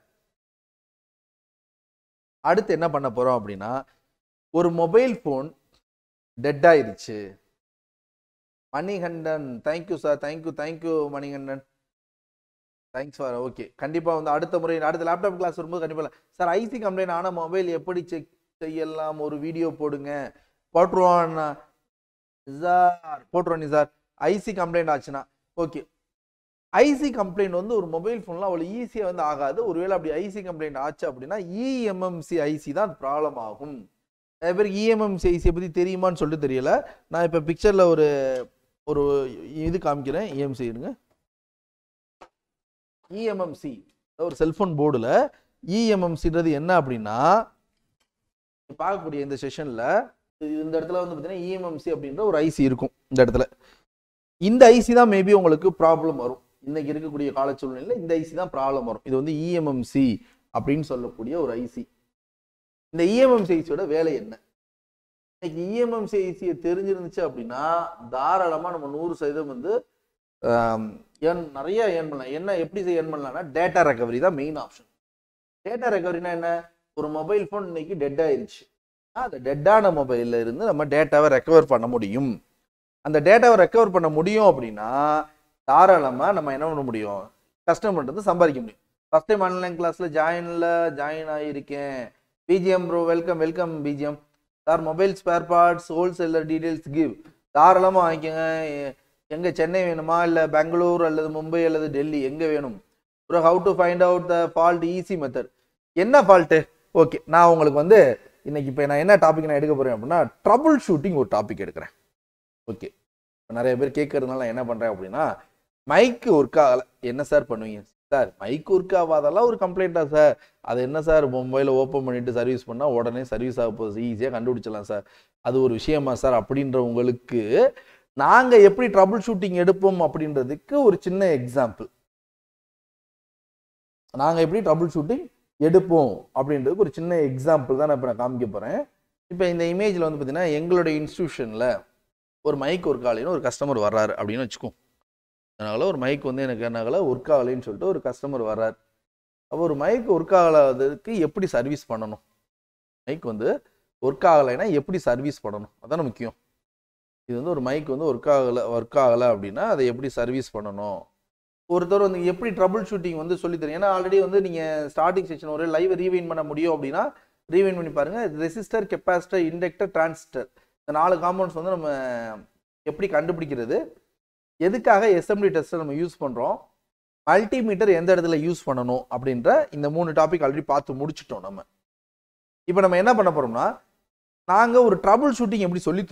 அடுத்து என்ன பண்ண போகிறோம் அப்படின்னா ஒரு மொபைல் ஃபோன் டெட் ஆயிடுச்சு. Manikandan thank you sir, thank you thank you Manikandan, thanks for. Okay, கண்டிப்பாக வந்து அடுத்த முறை அடுத்த லேப்டாப் கிளாஸ் வரும்போது கண்டிப்பாக சார் ஐசி கம்ப்ளைண்ட் ஆனால் மொபைல் எப்படி செக் செய்யலாம், ஒரு வீடியோ போடுங்க. போட்டுருவான் சார், போட்டுருவானி சார். ஐசி கம்ப்ளைண்ட் ஆச்சுன்னா ஓகே, ஐசி கம்ப்ளைண்ட் வந்து ஒரு மொபைல் ஃபோன்லாம் அவ்வளோ ஈஸியாக வந்து ஆகாது. ஒருவேளை அப்படி ஐசி கம்ப்ளைண்ட் ஆச்சு அப்படின்னா இஎம்எம்சி ஐசி தான் ப்ராப்ளம் ஆகும். நிறைய பேருக்கு இஎம்எம்சி ஐசியை பற்றி தெரியுமான்னு சொல்லிட்டு தெரியல. நான் இப்போ பிக்சரில் ஒரு ஒரு இது காமிக்கிறேன். இஎம்சி இருங்க, இஎம்எம்சி ஒரு செல்ஃபோன் போர்டில் இஎம்எம்சின்றது என்ன அப்படின்னா பார்க்கக்கூடிய இந்த செஷனில் இந்த இடத்துல வந்து பார்த்தீங்கன்னா இஎம்எம்சி அப்படின்ற ஒரு ஐசி இருக்கும். இந்த இடத்துல இந்த ஐசி தான் மேபி உங்களுக்கு ப்ராப்ளம் வரும். இன்னைக்கு இருக்கக்கூடிய கால சூழ்நிலையில் இந்த ஐசி தான் ப்ராப்ளம் வரும். இது வந்து இஎம்எம்சி அப்படின்னு சொல்லக்கூடிய ஒரு ஐசி. இந்த இஎம்எம்சி ஐசியோட வேலை என்ன? இன்னைக்கு இஎம்எம்சி ஐசியை தெரிஞ்சிருந்துச்சு அப்படின்னா தாராளமாக நம்ம நூறு சதவீதம் வந்து ஏர்ன் நிறைய ஏர்ன் பண்ணலாம். என்ன எப்படி ஏர்ன் பண்ணலாம்னா டேட்டா ரெக்கவரி தான் மெயின் ஆப்ஷன். டேட்டா ரெக்கவரினா என்ன? ஒரு மொபைல் ஃபோன் இன்னைக்கு டெட் ஆயிடுச்சு, அந்த டெட்டான மொபைலில் இருந்து நம்ம டேட்டாவை ரெக்கவர் பண்ண முடியும். அந்த டேட்டாவை ரெக்கவர் பண்ண முடியும் அப்படின்னா தாராளமாக நம்ம என்ன பண்ண முடியும், கஸ்டமர் வந்து சம்பாதிக்க முடியும். ஃபர்ஸ்ட் டைம் ஆன்லைன் கிளாஸில் ஜாயினில் ஜாயின் ஆகியிருக்கேன். BGM bro welcome welcome BGM sir. Mobile spare parts wholesaler details give, தாராளமாக வாங்கிக்கோங்க. எங்கே சென்னை வேணுமா இல்லை பெங்களூர் அல்லது மும்பை அல்லது டெல்லி எங்கே வேணும் bro? How to find out the fault easy method. என்ன ஃபால்ட்டு? ஓகே, நான் உங்களுக்கு வந்து இன்னைக்கு இப்போ நான் என்ன டாபிக் நான் எடுக்க போகிறேன் அப்படின்னா ட்ரபுள் ஷூட்டிங் ஒரு டாபிக் எடுக்கிறேன். ஓகே, நிறைய பேர் கேட்கறதுனால நான் என்ன பண்ணுறேன் அப்படின்னா மைக்கு ஒர்க் ஆகலை, என்ன சார் பண்ணுவீங்க சார்? மைக்கு ஒர்க் ஆகாதெல்லாம் ஒரு கம்ப்ளைண்ட்டா சார்? அது என்ன சார், மொபைலை ஓப்பன் பண்ணிட்டு சர்வீஸ் பண்ணால் உடனே சர்வீஸ் ஆக போகுது, ஈஸியாக கண்டுபிடிச்சலாம் சார், அது ஒரு விஷயமா சார் அப்படின்றவங்களுக்கு நாங்கள் எப்படி ட்ரபுள் ஷூட்டிங் எடுப்போம் அப்படின்றதுக்கு ஒரு சின்ன எக்ஸாம்பிள். நாங்கள் எப்படி ட்ரபுள் ஷூட்டிங் எடுப்போம் அப்படின்றதுக்கு ஒரு சின்ன எக்ஸாம்பிள் தான் நான் இப்போ நான் காமிக்க போகிறேன். இப்போ இந்த இமேஜில் வந்து பார்த்தீங்கன்னா எங்களுடைய இன்ஸ்டியூஷனில் ஒரு மைக் ஒர்க் ஆகலைன்னு ஒரு கஸ்டமர் வர்றாரு அப்படின்னு வச்சுக்கோம். அதனால் ஒரு மைக் வந்து எனக்கு என்னாகல ஒர்க் ஆகலைன்னு சொல்லிட்டு ஒரு கஸ்டமர் வர்றாரு. அப்போ ஒரு மைக் ஒர்க் ஆகாததுக்கு எப்படி சர்வீஸ் பண்ணணும், மைக் வந்து ஒர்க் ஆகலைன்னா எப்படி சர்வீஸ் பண்ணணும், அதான் முக்கியம். இது வந்து ஒரு மைக் வந்து ஒர்க் ஆகலை ஒர்க் ஆகலை அப்படின்னா அதை எப்படி சர்வீஸ் பண்ணணும், ஒருத்தர் வந்து எப்படி ட்ரபுள் ஷூட்டிங் வந்து சொல்லி தரேன். ஏன்னா ஆல்ரெடி வந்து நீங்கள் ஸ்டார்டிங் செக்ஷன் ஒரு லைவ் ரீவைன் பண்ண முடியும் அப்படின்னா ரீவைன் பண்ணி பாருங்கள். ரெசிஸ்டர், கெப்பாசிட்டர், இண்டக்டர், டிரான்சிஸ்டர், இந்த நாலு காம்பவுண்ட்ஸ் வந்து நம்ம எப்படி கண்டுபிடிக்கிறது, எதுக்காக எஸ்எம்டி டெஸ்ட்டை நம்ம யூஸ் பண்ணுறோம், மல்டிமீட்டர் எந்த இடத்துல யூஸ் பண்ணணும் அப்படின்ற இந்த மூணு டாபிக் ஆல்ரெடி பார்த்து முடிச்சிட்டோம் நம்ம. இப்போ நம்ம என்ன பண்ண போகிறோம்னா நாங்கள் ஒரு ட்ரபுள் ஷூட்டிங் எப்படி சொல்லி தருவோம்.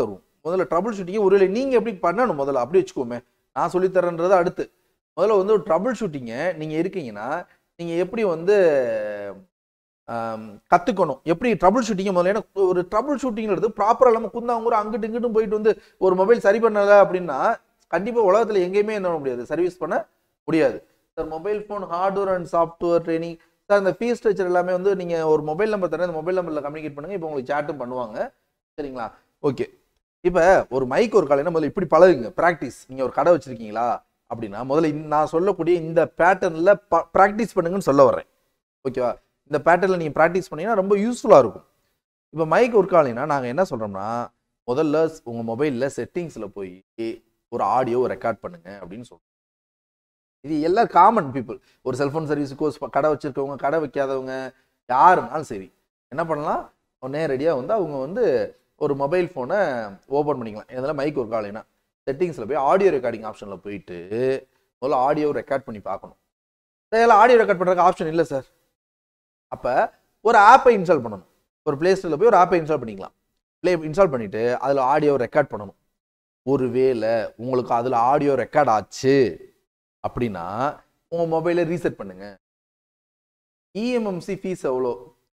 முதல்ல ட்ரபிள் ஷூட்டிங் ஒருவேளை நீங்கள் எப்படி பண்ணணும் முதல்ல அப்படி வச்சுக்கோமே. நான் சொல்லித்தரேன்றது அடுத்து. முதல்ல வந்து ஒரு ட்ரபிள் ஷூட்டிங்கை நீங்கள் இருக்கீங்கன்னா நீங்கள் எப்படி வந்து கற்றுக்கணும், எப்படி ட்ரபிள் ஷூட்டிங்கை முதல்ல. ஏன்னா ஒரு ட்ரபிள் ஷூட்டிங்கிறது ப்ராப்பராக இல்லாமல் குந்தாங்க அங்கிட்டு இங்கிட்டும் போயிட்டு வந்து ஒரு மொபைல் சரி பண்ணலை அப்படின்னா கண்டிப்பாக உலகத்தில் எங்கேயுமே என்ன பண்ண முடியாது, சர்வீஸ் பண்ண முடியாது. Sir mobile phone hardware and software training sir, இந்த ஃபீஸ் ஸ்ட்ரக்சர் எல்லாமே வந்து நீங்கள் ஒரு மொபைல் நம்பர் தரேன், அந்த மொபைல் நம்பரில் கம்யூனிகேட் பண்ணுங்கள். இப்போ உங்களுக்கு சேட்டும் பண்ணுவாங்க, சரிங்களா? ஓகே. இப்போ ஒரு மைக் ஒரு காலையில் முதல்ல இப்படி பழகுங்க, ப்ராக்டிஸ். நீங்கள் ஒரு கடை வச்சுருக்கீங்களா அப்படின்னா முதல்ல நான் சொல்லக்கூடிய இந்த பேட்டர்னில் ப்ராக்டிஸ் பண்ணுங்கன்னு சொல்ல வர்றேன். ஓகேவா? இந்த பேட்டர்னில் நீங்கள் ப்ராக்டிஸ் பண்ணிங்கன்னா ரொம்ப யூஸ்ஃபுல்லாக இருக்கும். இப்போ மைக் ஒர்க் ஆகலைன்னா நாங்கள் என்ன சொல்கிறோம்னா முதல்ல உங்கள் மொபைலில் செட்டிங்ஸில் போய் ஒரு ஆடியோ ரெக்கார்ட் பண்ணுங்க அப்படின்னு சொல்கிறோம். இது எல்லாம் காமன் பீப்புள். ஒரு செல்ஃபோன் சர்வீஸ் கோர்ஸ் கடை வச்சுருக்கவங்க, கடை வைக்காதவங்க யாருனாலும் சரி என்ன பண்ணலாம், நேரடியாக வந்து அவங்க வந்து ஒரு மொபைல் ஃபோனை ஓப்பன் பண்ணிக்கலாம். இதெல்லாம் மைக் ஒர்க் ஆகலைன்னா செட்டிங்ஸில் போய் ஆடியோ ரெக்கார்டிங் ஆப்ஷனில் போயிட்டு முதல்ல ஆடியோ ரெக்கார்ட் பண்ணி பார்க்கணும். இதெல்லாம் ஆடியோ ரெக்கார்ட் பண்ணுறதுக்கு ஆப்ஷன் இல்லை சார். அப்போ ஒரு ஆப்பை இன்ஸ்டால் பண்ணணும். ஒரு பிளே ஸ்டோரில் போய் ஒரு ஆப்பை இன்ஸ்டால் பண்ணிக்கலாம். ப்ளே இன்ஸ்டால் பண்ணிவிட்டு அதில் ஆடியோ ரெக்கார்ட் பண்ணணும். ஒருவேளை உங்களுக்கு அதில் ஆடியோ ரெக்கார்ட் ஆச்சு அப்படின்னா உங்கள் மொபைலை ரீசெட் பண்ணுங்க. இஎம்எம்சி ஃபீஸ் எவ்வளோ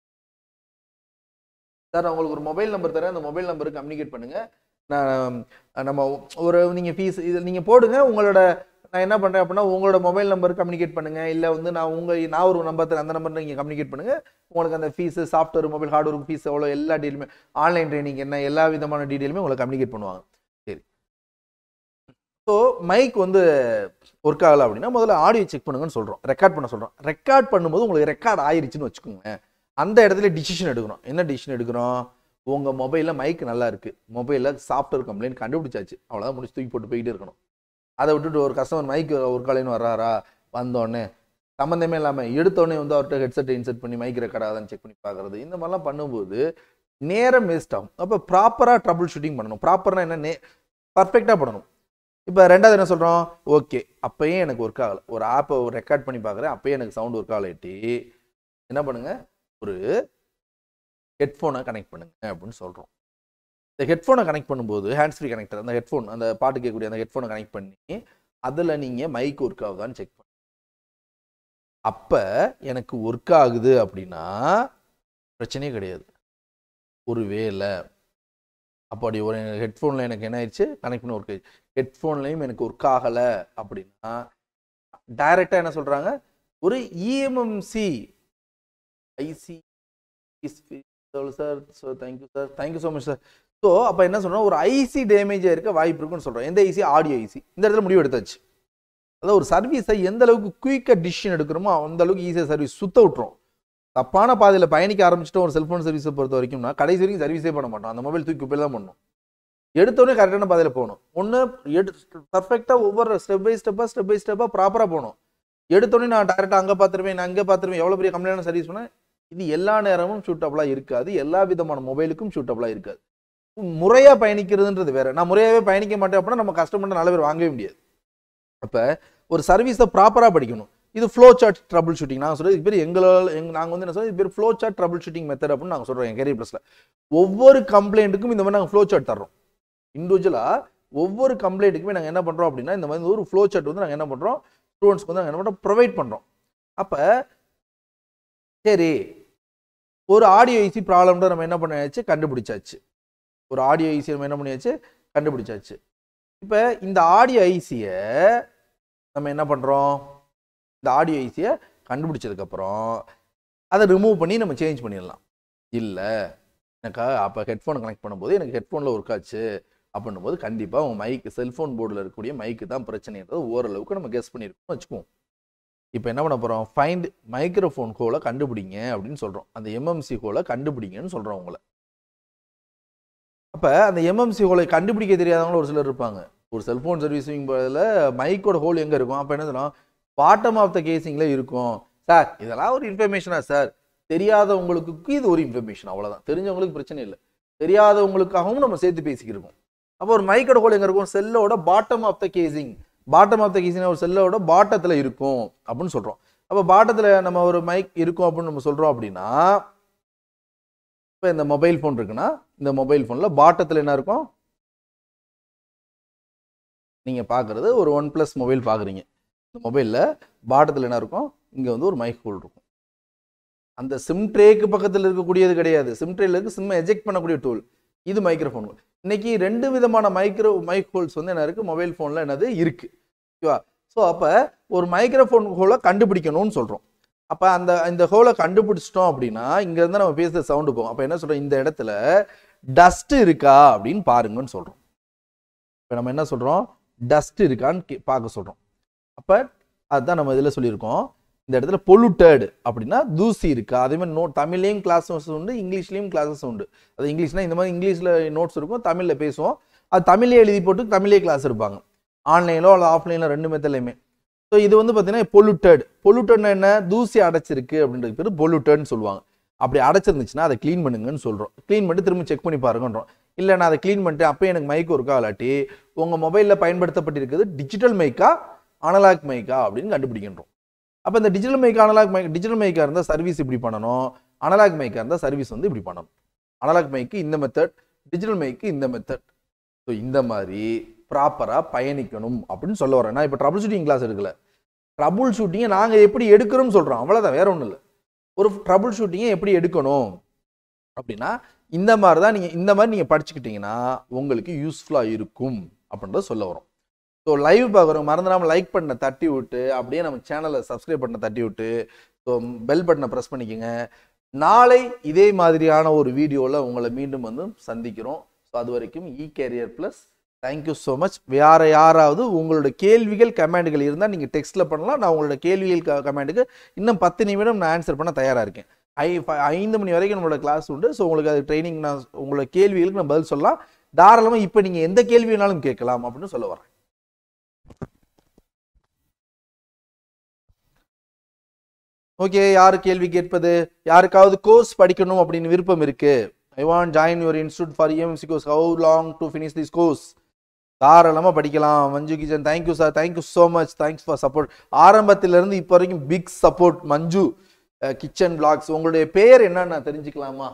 சார்? உங்களுக்கு ஒரு மொபைல் நம்பர் தரேன், அந்த மொபைல் நம்பருக்கு கம்யூனிகேட் பண்ணுங்க. நான் நம்ம ஒரு நீங்கள் ஃபீஸ் இதில் நீங்கள் போடுங்க. உங்களோட நான் என்ன பண்ணுறேன் அப்படின்னா உங்களோட மொபைல் நம்பருக்கு கம்யூனிகேட் பண்ணுங்க. இல்லை வந்து நான் உங்கள் நான் ஒரு நம்பர் தரேன், அந்த நம்பர் நீங்கள் கம்யூனிகேட் பண்ணுங்க. உங்களுக்கு அந்த fees software mobile hardware fees எவ்வளோ எல்லா டீட்டெயிலுமே, ஆன்லைன் ட்ரைனிங் என்ன, எல்லா விதமான டீட்டெயிலுமே உங்களுக்கு கம்யூனிகேட் பண்ணுவாங்க. சரி. ஸோ மைக் வந்து ஒர்க் ஆகலை அப்படின்னா முதல்ல ஆடியோ செக் பண்ணுங்கன்னு சொல்கிறோம், ரெக்கார்ட் பண்ண சொல்கிறோம். ரெக்கார்ட் பண்ணும்போது உங்களுக்கு ரெக்கார்ட் ஆயிருச்சுன்னு வச்சுக்கோங்க. அந்த இடத்துல டிசிஷன் எடுக்கிறோம். என்ன டிசிஷன் எடுக்கிறோம்? உங்கள் மொபைலில் மைக் நல்லா இருக்குது, மொபைலில் சாஃப்ட்வேர் கம்ப்ளைண்ட் கண்டுபிடிச்சாச்சு, அவ்வளோதான் முடிச்சு தூக்கி போட்டு போயிட்டே இருக்கணும். அதை விட்டுட்டு ஒரு கஸ்டமர் மைக் ஒரு காலைன்னு வர்றாரா, வந்தோடனே சம்மந்தமே இல்லாமல் எடுத்தோடனே வந்து அவர்கிட்ட ஹெட்செட்டை இன்செர்ட் பண்ணி மைக் ரெக்கார்ட் ஆகுதான்னு செக் பண்ணி பார்க்குறது, இந்த மாதிரிலாம் பண்ணும்போது நேரம் வேஸ்ட் ஆகும். அப்போ ப்ராப்பராக ட்ரபிள் ஷூட்டிங் பண்ணணும். ப்ராப்பராக என்ன, நே பர்ஃபெக்டாக பண்ணணும். இப்போ ரெண்டாவது என்ன சொல்கிறோம், ஓகே அப்போயே எனக்கு ஒர்க் ஆகலை, ஒரு ஆப்பை ரெக்கார்ட் பண்ணி பார்க்குறேன், அப்போயே எனக்கு சவுண்ட் ஒர்க் ஆகலைட்டி என்ன பண்ணுங்கள், ஒரு ஹெட்ஃபோனை கனெக்ட் பண்ணுங்க அப்படின்னு சொல்கிறோம். இந்த ஹெட்ஃபோனை கனெக்ட் பண்ணும்போது ஹேண்ட்ஸ் ஃப்ரீ கனெக்டர், அந்த ஹெட்ஃபோன் அந்த பாட்டு கேட்கக்கூடிய அந்த ஹெட்ஃபோனை கனெக்ட் பண்ணி அதில் நீங்கள் மைக் ஒர்க் ஆகுதான்னு செக் பண்ணுங்க. அப்போ எனக்கு ஒர்க் ஆகுது அப்படின்னா பிரச்சனையே கிடையாது. ஒரு வேளை அப்படி ஒரு ஹெட்ஃபோனில் எனக்கு என்ன ஆயிடுச்சு, கனெக்ட் பண்ணி ஒர்க் ஆயிடுச்சு, ஹெட்ஃபோன்லையும் எனக்கு ஒர்க் ஆகலை அப்படின்னா டைரெக்டாக என்ன சொல்கிறாங்க, ஒரு eMMC IC sir. So thank you sir, thank you so much sir. So அப்போ என்ன சொல்கிறோம், ஒரு ஐசி டேமேஜாக இருக்க வாய்ப்பு இருக்குன்னு சொல்கிறோம். எந்த ஐசி? Audio IC. இந்த இடத்துல முடிவு எடுத்தாச்சு. அதாவது ஒரு சர்வீஸை எந்த அளவுக்கு குயிக்காக டிசிஷன் எடுக்கிறோமோ அந்த அளவுக்கு ஈஸியாக சர்வீஸ் சுத்த விட்டுரும். தப்பான பாதையில் பயணிக்க ஆரம்பிச்சிட்டோம் ஒரு செல்ஃபோன் சர்வீஸை பொறுத்த வரைக்கும்னா கடைசி வரைக்கும் சர்வீஸே பண்ண மாட்டோம். அந்த மொபைல் தூக்கி குப்பையில் தான் பண்ணணும். எடுத்தோடனே கரெக்டான பாதையில் போகணும். ஒன்று எடு பர்ஃபெக்டாக ஒவ்வொரு ஸ்டெப் பை ஸ்டெப்பாக ஸ்டெப் பை ஸ்டெப்பாக ப்ராப்பராக போகணும். எடுத்தோடனே நான் டேரெக்டாக அங்கே பார்த்துருவேன், நான் அங்கே பார்த்துருவேன், எவ்வளோ பெரிய கம்ப்ளைண்டான சர்வீஸ் பண்ணேன், இது எல்லா நேரமும் சூட்டபிளாக இருக்காது. எல்லா விதமான மொபைலுக்கும் சூட்டபிளாக இருக்காது. முறையாக பயணிக்கிறதுன்றது வேறு. நான் முறையாகவே பயணிக்க மாட்டேன் அப்படின்னா நம்ம கஸ்டமர்கிட்ட நல்ல பேர் வாங்கவே முடியாது. அப்போ ஒரு சர்வீஸை ப்ராப்பராக படிக்கணும். இது ஃப்ளோ சார்ட் ட்ரபிள் ஷூட்டிங். நாங்கள் சொல்கிறது இது பேர் எங்களால் எங் நாங்கள் வந்து என்ன சொல்கிறோம், இது பேர் flow chart troubleshooting method அப்படின்னு நாங்கள் சொல்கிறோம். என் கேரியர் ப்ளஸில் ஒவ்வொரு கம்ப்ளைண்ட்டுக்கும் இந்த மாதிரி நாங்கள் ஃப்ளோ சார்ட் தர்றோம். இண்டிவிஜுவலாக ஒவ்வொரு கம்ப்ளைண்ட்டுக்குமே நாங்கள் என்ன பண்ணுறோம் அப்படின்னா இந்த மாதிரி ஒரு ஃப்ளோ சார்ட் வந்து நாங்கள் என்ன பண்ணுறோம், ஸ்டூடெண்ட்ஸ்க்கு வந்து நாங்கள் என்ன பண்ணுறோம், ப்ரொவைட் பண்ணுறோம். அப்போ சரி, ஒரு ஆடியோ ஐசி ப்ராப்ளம்ன்ற நம்ம என்ன பண்ணியாச்சு, கண்டுபிடிச்சாச்சு. ஒரு ஆடியோ ஐசி நம்ம என்ன பண்ணியாச்சு, கண்டுபிடிச்சாச்சு. இப்போ இந்த ஆடியோ ஐசியை நம்ம என்ன பண்ணுறோம், இந்த ஆடியோ ஐசியை கண்டுபிடிச்சதுக்கப்புறம் அதை ரிமூவ் பண்ணி நம்ம சேஞ்ச் பண்ணிடலாம். இல்லை எனக்கு அப்போ ஹெட்ஃபோன் கனெக்ட் பண்ணும்போது எனக்கு ஹெட்ஃபோனில் ஒர்க் ஆச்சு அப்படின்னும் போது கண்டிப்பாக உங்கள் மைக்கு செல்ஃபோன் போர்டில் இருக்கக்கூடிய மைக்கு தான் பிரச்சனைன்றது ஓரளவுக்கு நம்ம கெஸ் பண்ணியிருக்கோம்னு வச்சுக்குவோம். இப்போ என்ன பண்ண போகிறோம், ஃபைண்ட் மைக்ரோஃபோன் ஹோலை கண்டுபிடிங்க அப்படின்னு சொல்கிறோம். அந்த எம்எம்சி ஹோலை கண்டுபிடிங்கன்னு சொல்கிறோம் உங்களை. அப்போ அந்த எம்எம்சி ஹோலை கண்டுபிடிக்க தெரியாதவங்களும் ஒரு சிலர் இருப்பாங்க. ஒரு செல்ஃபோன் சர்வீஸிங் பதில் மைக்கோட ஹோல் எங்கே இருக்கும், அப்போ என்ன சொல்லலாம், பாட்டம் ஆஃப் த கேசிங்கில் இருக்கும். சார் இதெல்லாம் ஒரு இன்ஃபர்மேஷனா சார், தெரியாதவங்களுக்கு இது ஒரு இன்ஃபர்மேஷன், அவ்வளோதான். தெரிஞ்சவங்களுக்கு பிரச்சனை இல்லை, தெரியாதவங்களுக்காகவும் நம்ம சேர்த்து பேசிக்கிருக்கோம். அப்போ ஒரு மைக்கோட ஹோல் எங்கே இருக்கும், செல்லோட bottom of the casing. Bottom of the casing ஒரு செல்லோட பாட்டத்தில் இருக்கும் அப்படின்னு சொல்கிறோம். அப்போ பாட்டத்தில் நம்ம ஒரு மைக் இருக்கும் அப்படின்னு நம்ம சொல்கிறோம் அப்படின்னா, இப்போ இந்த மொபைல் ஃபோன் இருக்குன்னா இந்த மொபைல் ஃபோனில் பாட்டத்தில் என்ன இருக்கும், நீங்கள் பார்க்குறது ஒரு ஒன் ப்ளஸ் மொபைல் பார்க்குறீங்க. இந்த மொபைலில் பாட்டத்தில் என்ன இருக்கும், இங்கே வந்து ஒரு மைக் ஹோல் இருக்கும். அந்த சிம் ட்ரேக்கு பக்கத்தில் இருக்கக்கூடியது கிடையாது. சிம் ட்ரேல இருக்கு சிம்மை எஜெக்ட் பண்ணக்கூடிய டூல். இது மைக்ரோஃபோன். இன்னைக்கு ரெண்டு விதமான மைக்ரோ மைக் ஹோல்ஸ் வந்து என்ன இருக்குது மொபைல் ஃபோனில் என்னது இருக்குது. ஓகேவா? ஸோ அப்போ ஒரு மைக்ரோஃபோன் ஹோலை கண்டுபிடிக்கணும்னு சொல்கிறோம். அப்போ அந்த இந்த ஹோலை கண்டுபிடிச்சிட்டோம் அப்படின்னா இங்கேருந்து நம்ம பேசுகிற சவுண்டு போகும். அப்போ என்ன சொல்கிறோம், இந்த இடத்துல டஸ்ட் இருக்கா அப்படின்னு பாருங்கன்னு சொல்கிறோம். இப்போ நம்ம என்ன சொல்கிறோம், டஸ்ட் இருக்கான்னு பார்க்க சொல்கிறோம். அப்போ அதுதான் நம்ம இதில் சொல்லியிருக்கோம். இந்த இடத்துல பொல்யூட்டட் அப்படின்னா தூசி இருக்கா. அதே மாதிரி நோட் தமிழ்லேயும் கிளாஸஸ் உண்டு, இங்கிலீஷ்லேயும் கிளாஸஸ் உண்டு. அது இங்கிலீஷ்னா இந்த மாதிரி இங்கிலீஷில் நோட்ஸ் இருக்கும், தமிழில் பேசுவோம். அது தமிழே எழுதி போட்டு தமிழே கிளாஸ் இருப்பாங்க. ஆன்லைனிலோ அல்லது ஆஃப்லைனில் ரெண்டு மெத்தட்லையுமே. ஸோ இது வந்து பார்த்தீங்கன்னா பொல்யூட்டட். பொல்யூட்டட்னா என்ன, தூசி அடைச்சிருக்கு அப்படின்றது பேர் பொல்யூட்டட்னு சொல்லுவாங்க. அப்படி அடைச்சிருந்துச்சுன்னா அதை க்ளீன் பண்ணுங்கன்னு சொல்கிறோம். க்ளீன் பண்ணிட்டு திரும்ப செக் பண்ணி பாருங்கன்றோம். இல்லை நான் அதை க்ளீன் பண்ணிட்டு அப்போ எனக்கு மைக் இருக்கா இல்லாட்டி உங்கள் மொபைலில் பயன்படுத்தப்பட்டிருக்கிறது டிஜிட்டல் மைக்கா அனலாக் மைக்கா அப்படின்னு கண்டுபிடிக்கின்றோம். அப்போ இந்த digital mic analogue mic digital மைக்காக இருந்தால் சர்வீஸ் இப்படி பண்ணணும், அனலாக் மைக்காக இருந்தால் சர்வீஸ் வந்து இப்படி பண்ணணும். அனலாக் மைக்கு இந்த மெத்தட், டிஜிட்டல் மைக்கு இந்த மெத்தட். ஸோ இந்த மாதிரி ப்ராப்பராக பயணிக்கணும் அப்படின்னு சொல்ல வரேன். நான் இப்போ ட்ரபுள் ஷூட்டிங் கிளாஸ் எடுக்கல. ட்ரபுள் ஷூட்டிங்கை நாங்கள் எப்படி எடுக்கிறோம்னு சொல்கிறோம், அவ்வளோதான், வேற ஒன்றும் இல்லை. ஒரு ட்ரபுள் ஷூட்டிங்கை எப்படி எடுக்கணும் அப்படின்னா இந்த மாதிரி தான் நீங்கள் இந்த மாதிரி நீங்கள் படிச்சுக்கிட்டீங்கன்னா உங்களுக்கு யூஸ்ஃபுல்லாக இருக்கும் அப்படின்றத சொல்ல வரும். ஸோ லைவ் பார்க்குறோம் மறந்துடாமல் லைக் பட்டனை தட்டி விட்டு அப்படியே நம்ம சேனலை சப்ஸ்கிரைப் பட்டனை தட்டி விட்டு ஸோ பெல் பட்டனை ப்ரெஸ் பண்ணிக்கோங்க. நாளை இதே மாதிரியான ஒரு வீடியோவில் உங்களை மீண்டும் வந்து சந்திக்கிறோம். ஸோ அது வரைக்கும் e career plus. Thank you so much. வேறு யாராவது உங்களோட கேள்விகள் கமெண்ட்டுகள் இருந்தால் நீங்கள் டெக்ஸ்ட்டில் பண்ணலாம். நான் உங்களோட கேள்விகள் கமெண்ட்டுக்கு இன்னும் பத்து நிமிடம் நான் ஆன்சர் பண்ண தயாராக இருக்கேன். ஐ ஐந்து மணி வரைக்கும் நம்மளோட கிளாஸ் உண்டு. ஸோ உங்களுக்கு அது ட்ரைனிங் நான் உங்களோட கேள்விகளுக்கு நான் பதில் சொல்லலாம். தாராளமாக இப்போ நீங்கள் எந்த கேள்வி வேணாலும் கேட்கலாம் அப்படின்னு சொல்ல வரேன். ஓகே, யாரு கேள்வி கேட்பது? யாருக்காவது கோர்ஸ் படிக்கணும் அப்படின்னு விருப்பம் இருக்கு, I want join your institute for EMC course, how long to finish this course? தாராளமாக படிக்கலாம். Manju kitchen, thank you sir, thank you so much, thanks for support. ஆரம்பத்திலிருந்து இப்போ வரைக்கும் big support Manju kitchen blogs. உங்களுடைய பேர் என்னன்னு தெரிஞ்சுக்கலாமா?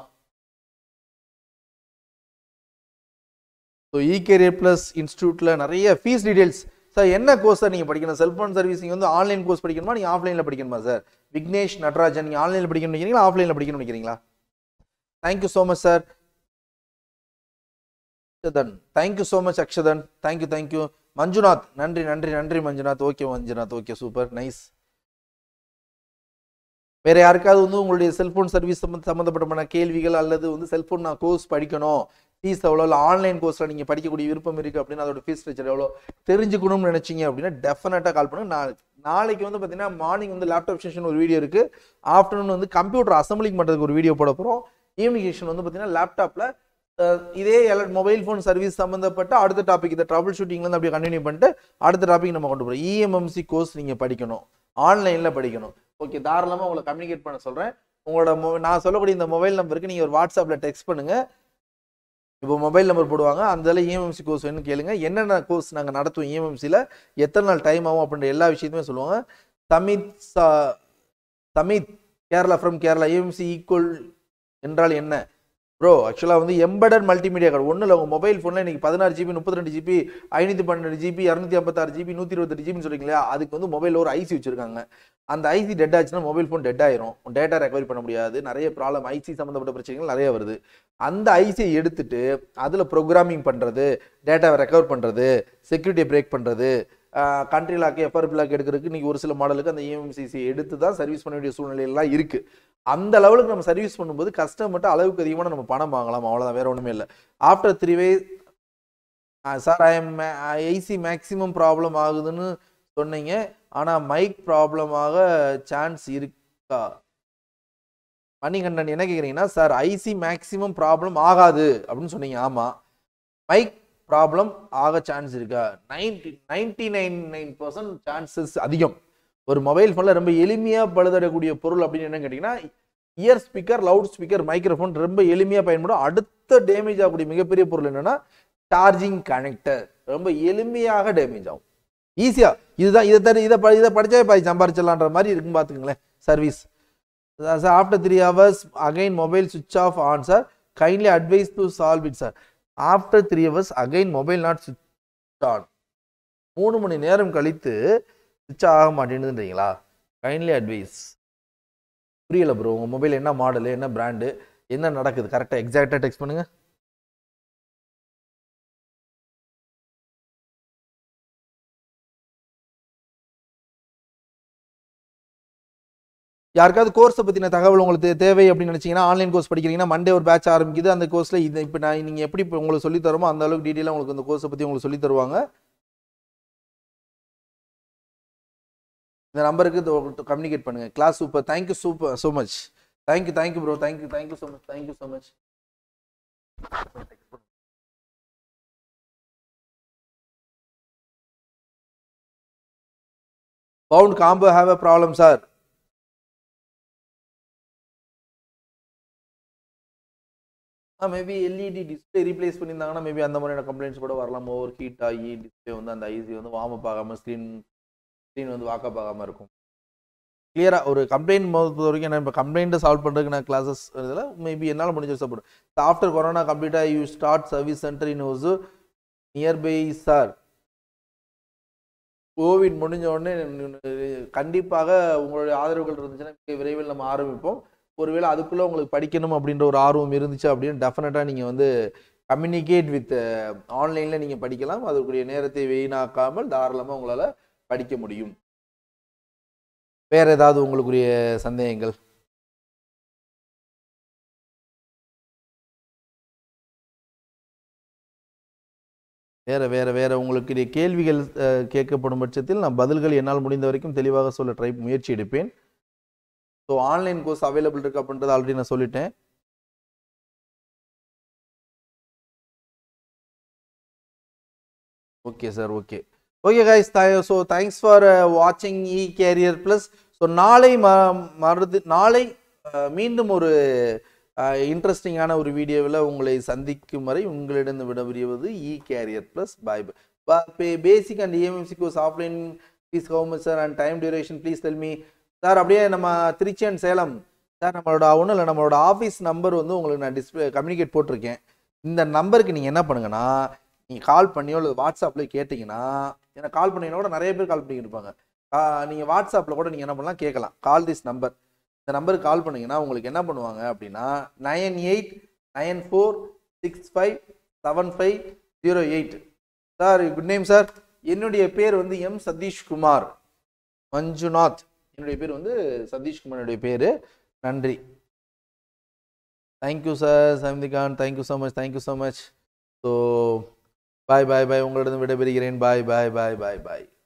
ஸோ இ கேரியர் பிளஸ் இன்ஸ்டியூட்ல நிறைய ஃபீஸ் டீடைல்ஸ். சார் என்ன கோர்ஸ் சார் நீங்கள் படிக்கணும்? செல்ஃபோன் சர்வீசிங் வந்து ஆன்லைன் கோர்ஸ் படிக்கணுமா, நீங்கள் ஆஃப்லைனில் படிக்கணுமா? சார் விக்னேஷ் நடராஜன், நீங்கள் ஆன்லைனில் படிக்கணும்னு நினைக்கிறீங்களா ஆஃப்லைனில் படிக்கணும்னு நினைக்கிறீங்களா? Thank you so much sir. Akshathan, thank you so much Akshathan, thank you thank you. Manjunath, நன்றி நன்றி நன்றி Manjunath. Okay Manjunath, okay super nice. வேற யாருக்காவது வந்து உங்களுடைய செல்போன் சர்வீஸ் சம்மந்தப்பட்ட கேள்விகள் அல்லது வந்து செல்போன் நான் கோர்ஸ் படிக்கணும், ஃபீஸ் எவ்வளோ, இல்லை ஆன்லைன் கோர்ஸில் நீங்கள் படிக்கக்கூடிய விருப்பம் இருக்குது அப்படின்னா அதோட ஃபீஸ் ஸ்ட்ரக்சர் எவ்வளோ தெரிஞ்சுக்கணும்னு நினச்சிங்க அப்படின்னா டெஃபினட்டாக கால் பண்ணுங்க. நான் நாளைக்கு வந்து பார்த்தீங்கன்னா மார்னிங் வந்து லேப்டாப் செஷன் ஒரு வீடியோ இருக்குது, ஆஃப்டர்நூன் வந்து கம்ப்யூட்டர் அசம்பிளிங் பண்ணுறதுக்கு ஒரு வீடியோ போட போகிறோம், ஈவினிங் செஷன் வந்து பார்த்தீங்கன்னா லேப்டாப்பில் இதே மொபைல் ஃபோன் சர்வீஸ் சம்மந்தப்பட்ட அடுத்த டாபிக் இந்த ட்ரபிள் ஷூட்டிங்லேருந்து அப்படியே கண்டினியூ பண்ணிட்டு அடுத்த டாபிக் நம்ம கொண்டு போகிறோம். இஎம்எம்சி கோர்ஸ் நீங்கள் படிக்கணும், ஆன்லைனில் படிக்கணும். ஓகே, தாராளமாக உங்களை கம்யூனிகேட் பண்ண சொல்கிறேன். உங்களோட மொ நான் சொல்லக்கூடிய இந்த மொபைல் நம்பருக்கு நீங்கள் ஒரு வாட்ஸ்அப்பில் டெக்ஸ்ட் பண்ணுங்கள். இப்போ மொபைல் நம்பர் போடுவாங்க, அந்த இஎம்எம்சி கோர்ஸ் வேணும்னு கேளுங்க. என்னென்ன கோர்ஸ் நாங்கள் நடத்துவோம் இஎம்எம்சியில், எத்தனை நாள் டைம் ஆகும் அப்படின்ற எல்லா விஷயத்தையுமே சொல்லுவாங்க. Thamith Thamith Kerala from Kerala, EMMC equal என்றால் என்ன ப்ரோ? ஆக்சுவலாக வந்து எம்பெடட் மல்டிமீடியா கார்டு ஒன்றும் இல்லை. உங்கள் மொபைல் ஃபோனில் இன்றைக்கி பதினாறு ஜிபி முப்பத்தி ரெண்டு ஜிபி ஐநூற்றி பன்னெண்டு ஜிபி இரநூத்தி ஐம்பத்தாறு ஜிபி நூற்றி இருபத்தெட்டு ஜிபின்னு சொல்லிங்களா, அதுக்கு வந்து மொபைலில் ஒரு ஐசி வச்சுருக்காங்க. அந்த ஐசி டெட் ஆச்சுன்னா மொபைல் ஃபோன் டெட் ஆயிரும், டேட்டா ரெக்கவரி பண்ண முடியாது, நிறைய ப்ராப்ளம், ஐசி சம்மந்தப்பட்ட பிரச்சனைகள் நிறைய வருது. அந்த ஐசியை எடுத்துட்டு அதில் ப்ரோக்ராமிங் பண்ணுறது, டேட்டாவை ரெக்கவர் பண்ணுறது, செக்யூரிட்டியை பிரேக் பண்ணுறது, கண்ட்ரி லாக்கு எஃப்ஆர் பிளாக் எடுக்கிறதுக்கு இன்றைக்கி ஒரு சில மாடலுக்கு அந்த இஎம்சிசி எடுத்து தான் சர்வீஸ் பண்ண வேண்டிய சூழ்நிலையெல்லாம் இருக்குது. அந்த லெவலுக்கு நம்ம சர்வீஸ் பண்ணும்போது கஸ்டமர்கிட்ட அளவுக்கு அதிகமான நம்ம பணம் வாங்கலாம், அவ்வளோதான், வேற ஒன்றுமே இல்லை. After three way sir I am IC maximum problem ஆகுதுன்னு சொன்னீங்க, ஆனால் மைக் ப்ராப்ளமாக சான்ஸ் இருக்கா? மணிகண்டன் என்ன கேட்குறீங்கன்னா, சார் ஐசி மேக்ஸிமம் ப்ராப்ளம் ஆகாது அப்படின்னு சொன்னீங்க. ஆமாம், மைக் ப்ராப்ளம் ஆக சான்ஸ் இருக்கா? Ninety ninety nine nine percent chances அதிகம். ஒரு மொபைல் ஃபோனில் ரொம்ப எளிமையாக பழுதடக்கூடிய பொருள் அப்படின்னு என்ன கேட்டிங்கன்னா, ear speaker, loud speaker, microphone ரொம்ப எளிமையாக பயன்படும். அடுத்த டேமேஜ் ஆகக்கூடிய மிகப்பெரிய பொருள் என்னென்னா சார்ஜிங் கனெக்டர், ரொம்ப எளிமையாக டேமேஜ் ஆகும் ஈஸியாக. இதுதான் இதை தர இதை இதை படித்தா பாய் சம்பாரிச்சிடலான்ற மாதிரி இருக்குன்னு பார்த்துக்கங்களேன் service. After three hours again mobile switch off on sir, kindly advise to solve it sir. After three hours again mobile not switch on, மூணு மணி நேரம் கழித்து சுவிட்ச் ஆக மாட்டேங்குதுன்றீங்களா? Kindly advise. புரியல ப்ரோ, உங்கள் மொபைல் என்ன மாடலு, என்ன பிராண்டு, என்ன நடக்குது கரெக்டாக எக்ஸாக்டாக டெக்ஸ்ட் பண்ணுங்க. யாருக்காவது கோர்ஸை பற்றின தகவல் உங்களுக்கு தேவை அப்படின்னு நினச்சிங்கன்னா, ஆன்லைன் கோர்ஸ் படிக்கிறீங்கன்னா மண்டே ஒரு பேட்ச் ஆரம்பிக்குது. அந்த கோர்ஸில் இது இப்போ நான் நீங்கள் எப்படி இப்போ உங்களுக்கு சொல்லி தரோமோ அந்த அளவுக்கு டீட்டெயிலாக உங்களுக்கு அந்த கோர்ஸை பற்றி உங்களுக்கு சொல்லி தருவாங்க. இந்த நம்பருக்கு கம்யூனிகேட் பண்ணுங்க. Class super, thank you super so much, thank you thank you bro, thank you thank you so much, thank you so much. Found combo have a problem sir. Maybe LED display replace பண்ணியிருந்தாங்கன்னா மேபி அந்த மாதிரியான கம்ப்ளைண்ட்ஸ் கூட வரலாம். ஓவர் ஹீட் ஆகி டிஸ்பிளே வந்து அந்த ஐசி வந்து வார்ம் அப் ஆகாமல் ஸ்க்ரீன் ஸ்க்ரீன் வந்து வாக்கப் ஆகாமல் இருக்கும். கிளியராக ஒரு கம்ப்ளைண்ட் பொறுத்த வரைக்கும் என்ன, இப்போ கம்ப்ளைண்ட்டை சால்வ் பண்ணுறதுக்கு நான் கிளாஸஸ் இதில் மேபி என்னால் முடிஞ்ச சப்போர்ட். ஆஃப்டர் கொரோனா கம்ப்ளீட்டாக you start service center in Hosur nearby sir. Covid முடிஞ்ச உடனே கண்டிப்பாக உங்களுடைய ஆதரவுகள் இருந்துச்சுன்னா விரைவில் நம்ம ஆரம்பிப்போம். ஒருவேளை அதுக்குள்ளே உங்களுக்கு படிக்கணும் அப்படின்ற ஒரு ஆர்வம் இருந்துச்சு அப்படின்னு டெஃபினட்டாக நீங்கள் வந்து கம்யூனிகேட் வித் ஆன்லைனில் நீங்கள் படிக்கலாம். அதுக்குரிய நேரத்தை வீணாக்காமல் தாராளமாக உங்களால் படிக்க முடியும். வேறு ஏதாவது உங்களுக்குரிய சந்தேகங்கள்? வேறு வேறு வேறு உங்களுக்கு கேள்விகள் கேட்கப்படும் பட்சத்தில் நான் பதில்கள் என்னால் முடிந்த வரைக்கும் தெளிவாக சொல்ல ட்ரை முயற்சி எடுப்பேன். ஸோ ஆன்லைன் கோர்ஸ் அவைலபிள் இருக்கு அப்படின்றது ஆல்ரெடி நான் சொல்லிட்டேன். Okay sir, okay okay guys. So thanks for வாட்சிங் இ கேரியர் ப்ளஸ். ஸோ நாளை மறுது நாளை மீண்டும் ஒரு இன்ட்ரெஸ்டிங்கான ஒரு வீடியோவில் உங்களை சந்திக்கும் வரை உங்களிடம் விடவிருவது e career plus. Bye bye. Basic and EMMC course offline fees how much sir and time duration please tell me sir. அப்படியே நம்ம திருச்சி அண்ட் சேலம் சார், நம்மளோட ஒன்றும் இல்லை, நம்மளோட ஆஃபீஸ் நம்பர் வந்து உங்களுக்கு நான் டிஸ்பிளே கம்யூனிகேட் போட்டிருக்கேன். இந்த நம்பருக்கு நீங்கள் என்ன பண்ணுங்கன்னா, நீங்கள் கால் பண்ணியோ இல்லை வாட்ஸ்அப்பில் கேட்டிங்கன்னா, ஏன்னா கால் பண்ணிங்கன்னா கூட நிறைய பேர் கால் பண்ணிக்கிட்டு இருப்பாங்க. நீங்கள் வாட்ஸ்அப்பில் கூட நீங்கள் என்ன பண்ணலாம் கேட்கலாம். Call this number. இந்த நம்பருக்கு கால் பண்ணிங்கன்னா உங்களுக்கு என்ன பண்ணுவாங்க அப்படின்னா, nine eight nine four six five seven five zero eight. Sir good name sir. என்னுடைய பேர் வந்து எம் சதீஷ்குமார் மஞ்சுநாத். என்னுடைய பேர் வந்து சதீஷ்குமாருடைய பேர். நன்றி. Thank you sir Samithikan, thank you so much, thank you so much. So bye bye bye. உங்களிடம் விடைபெறுகிறேன். பாய் பாய் பாய் பாய் பாய்.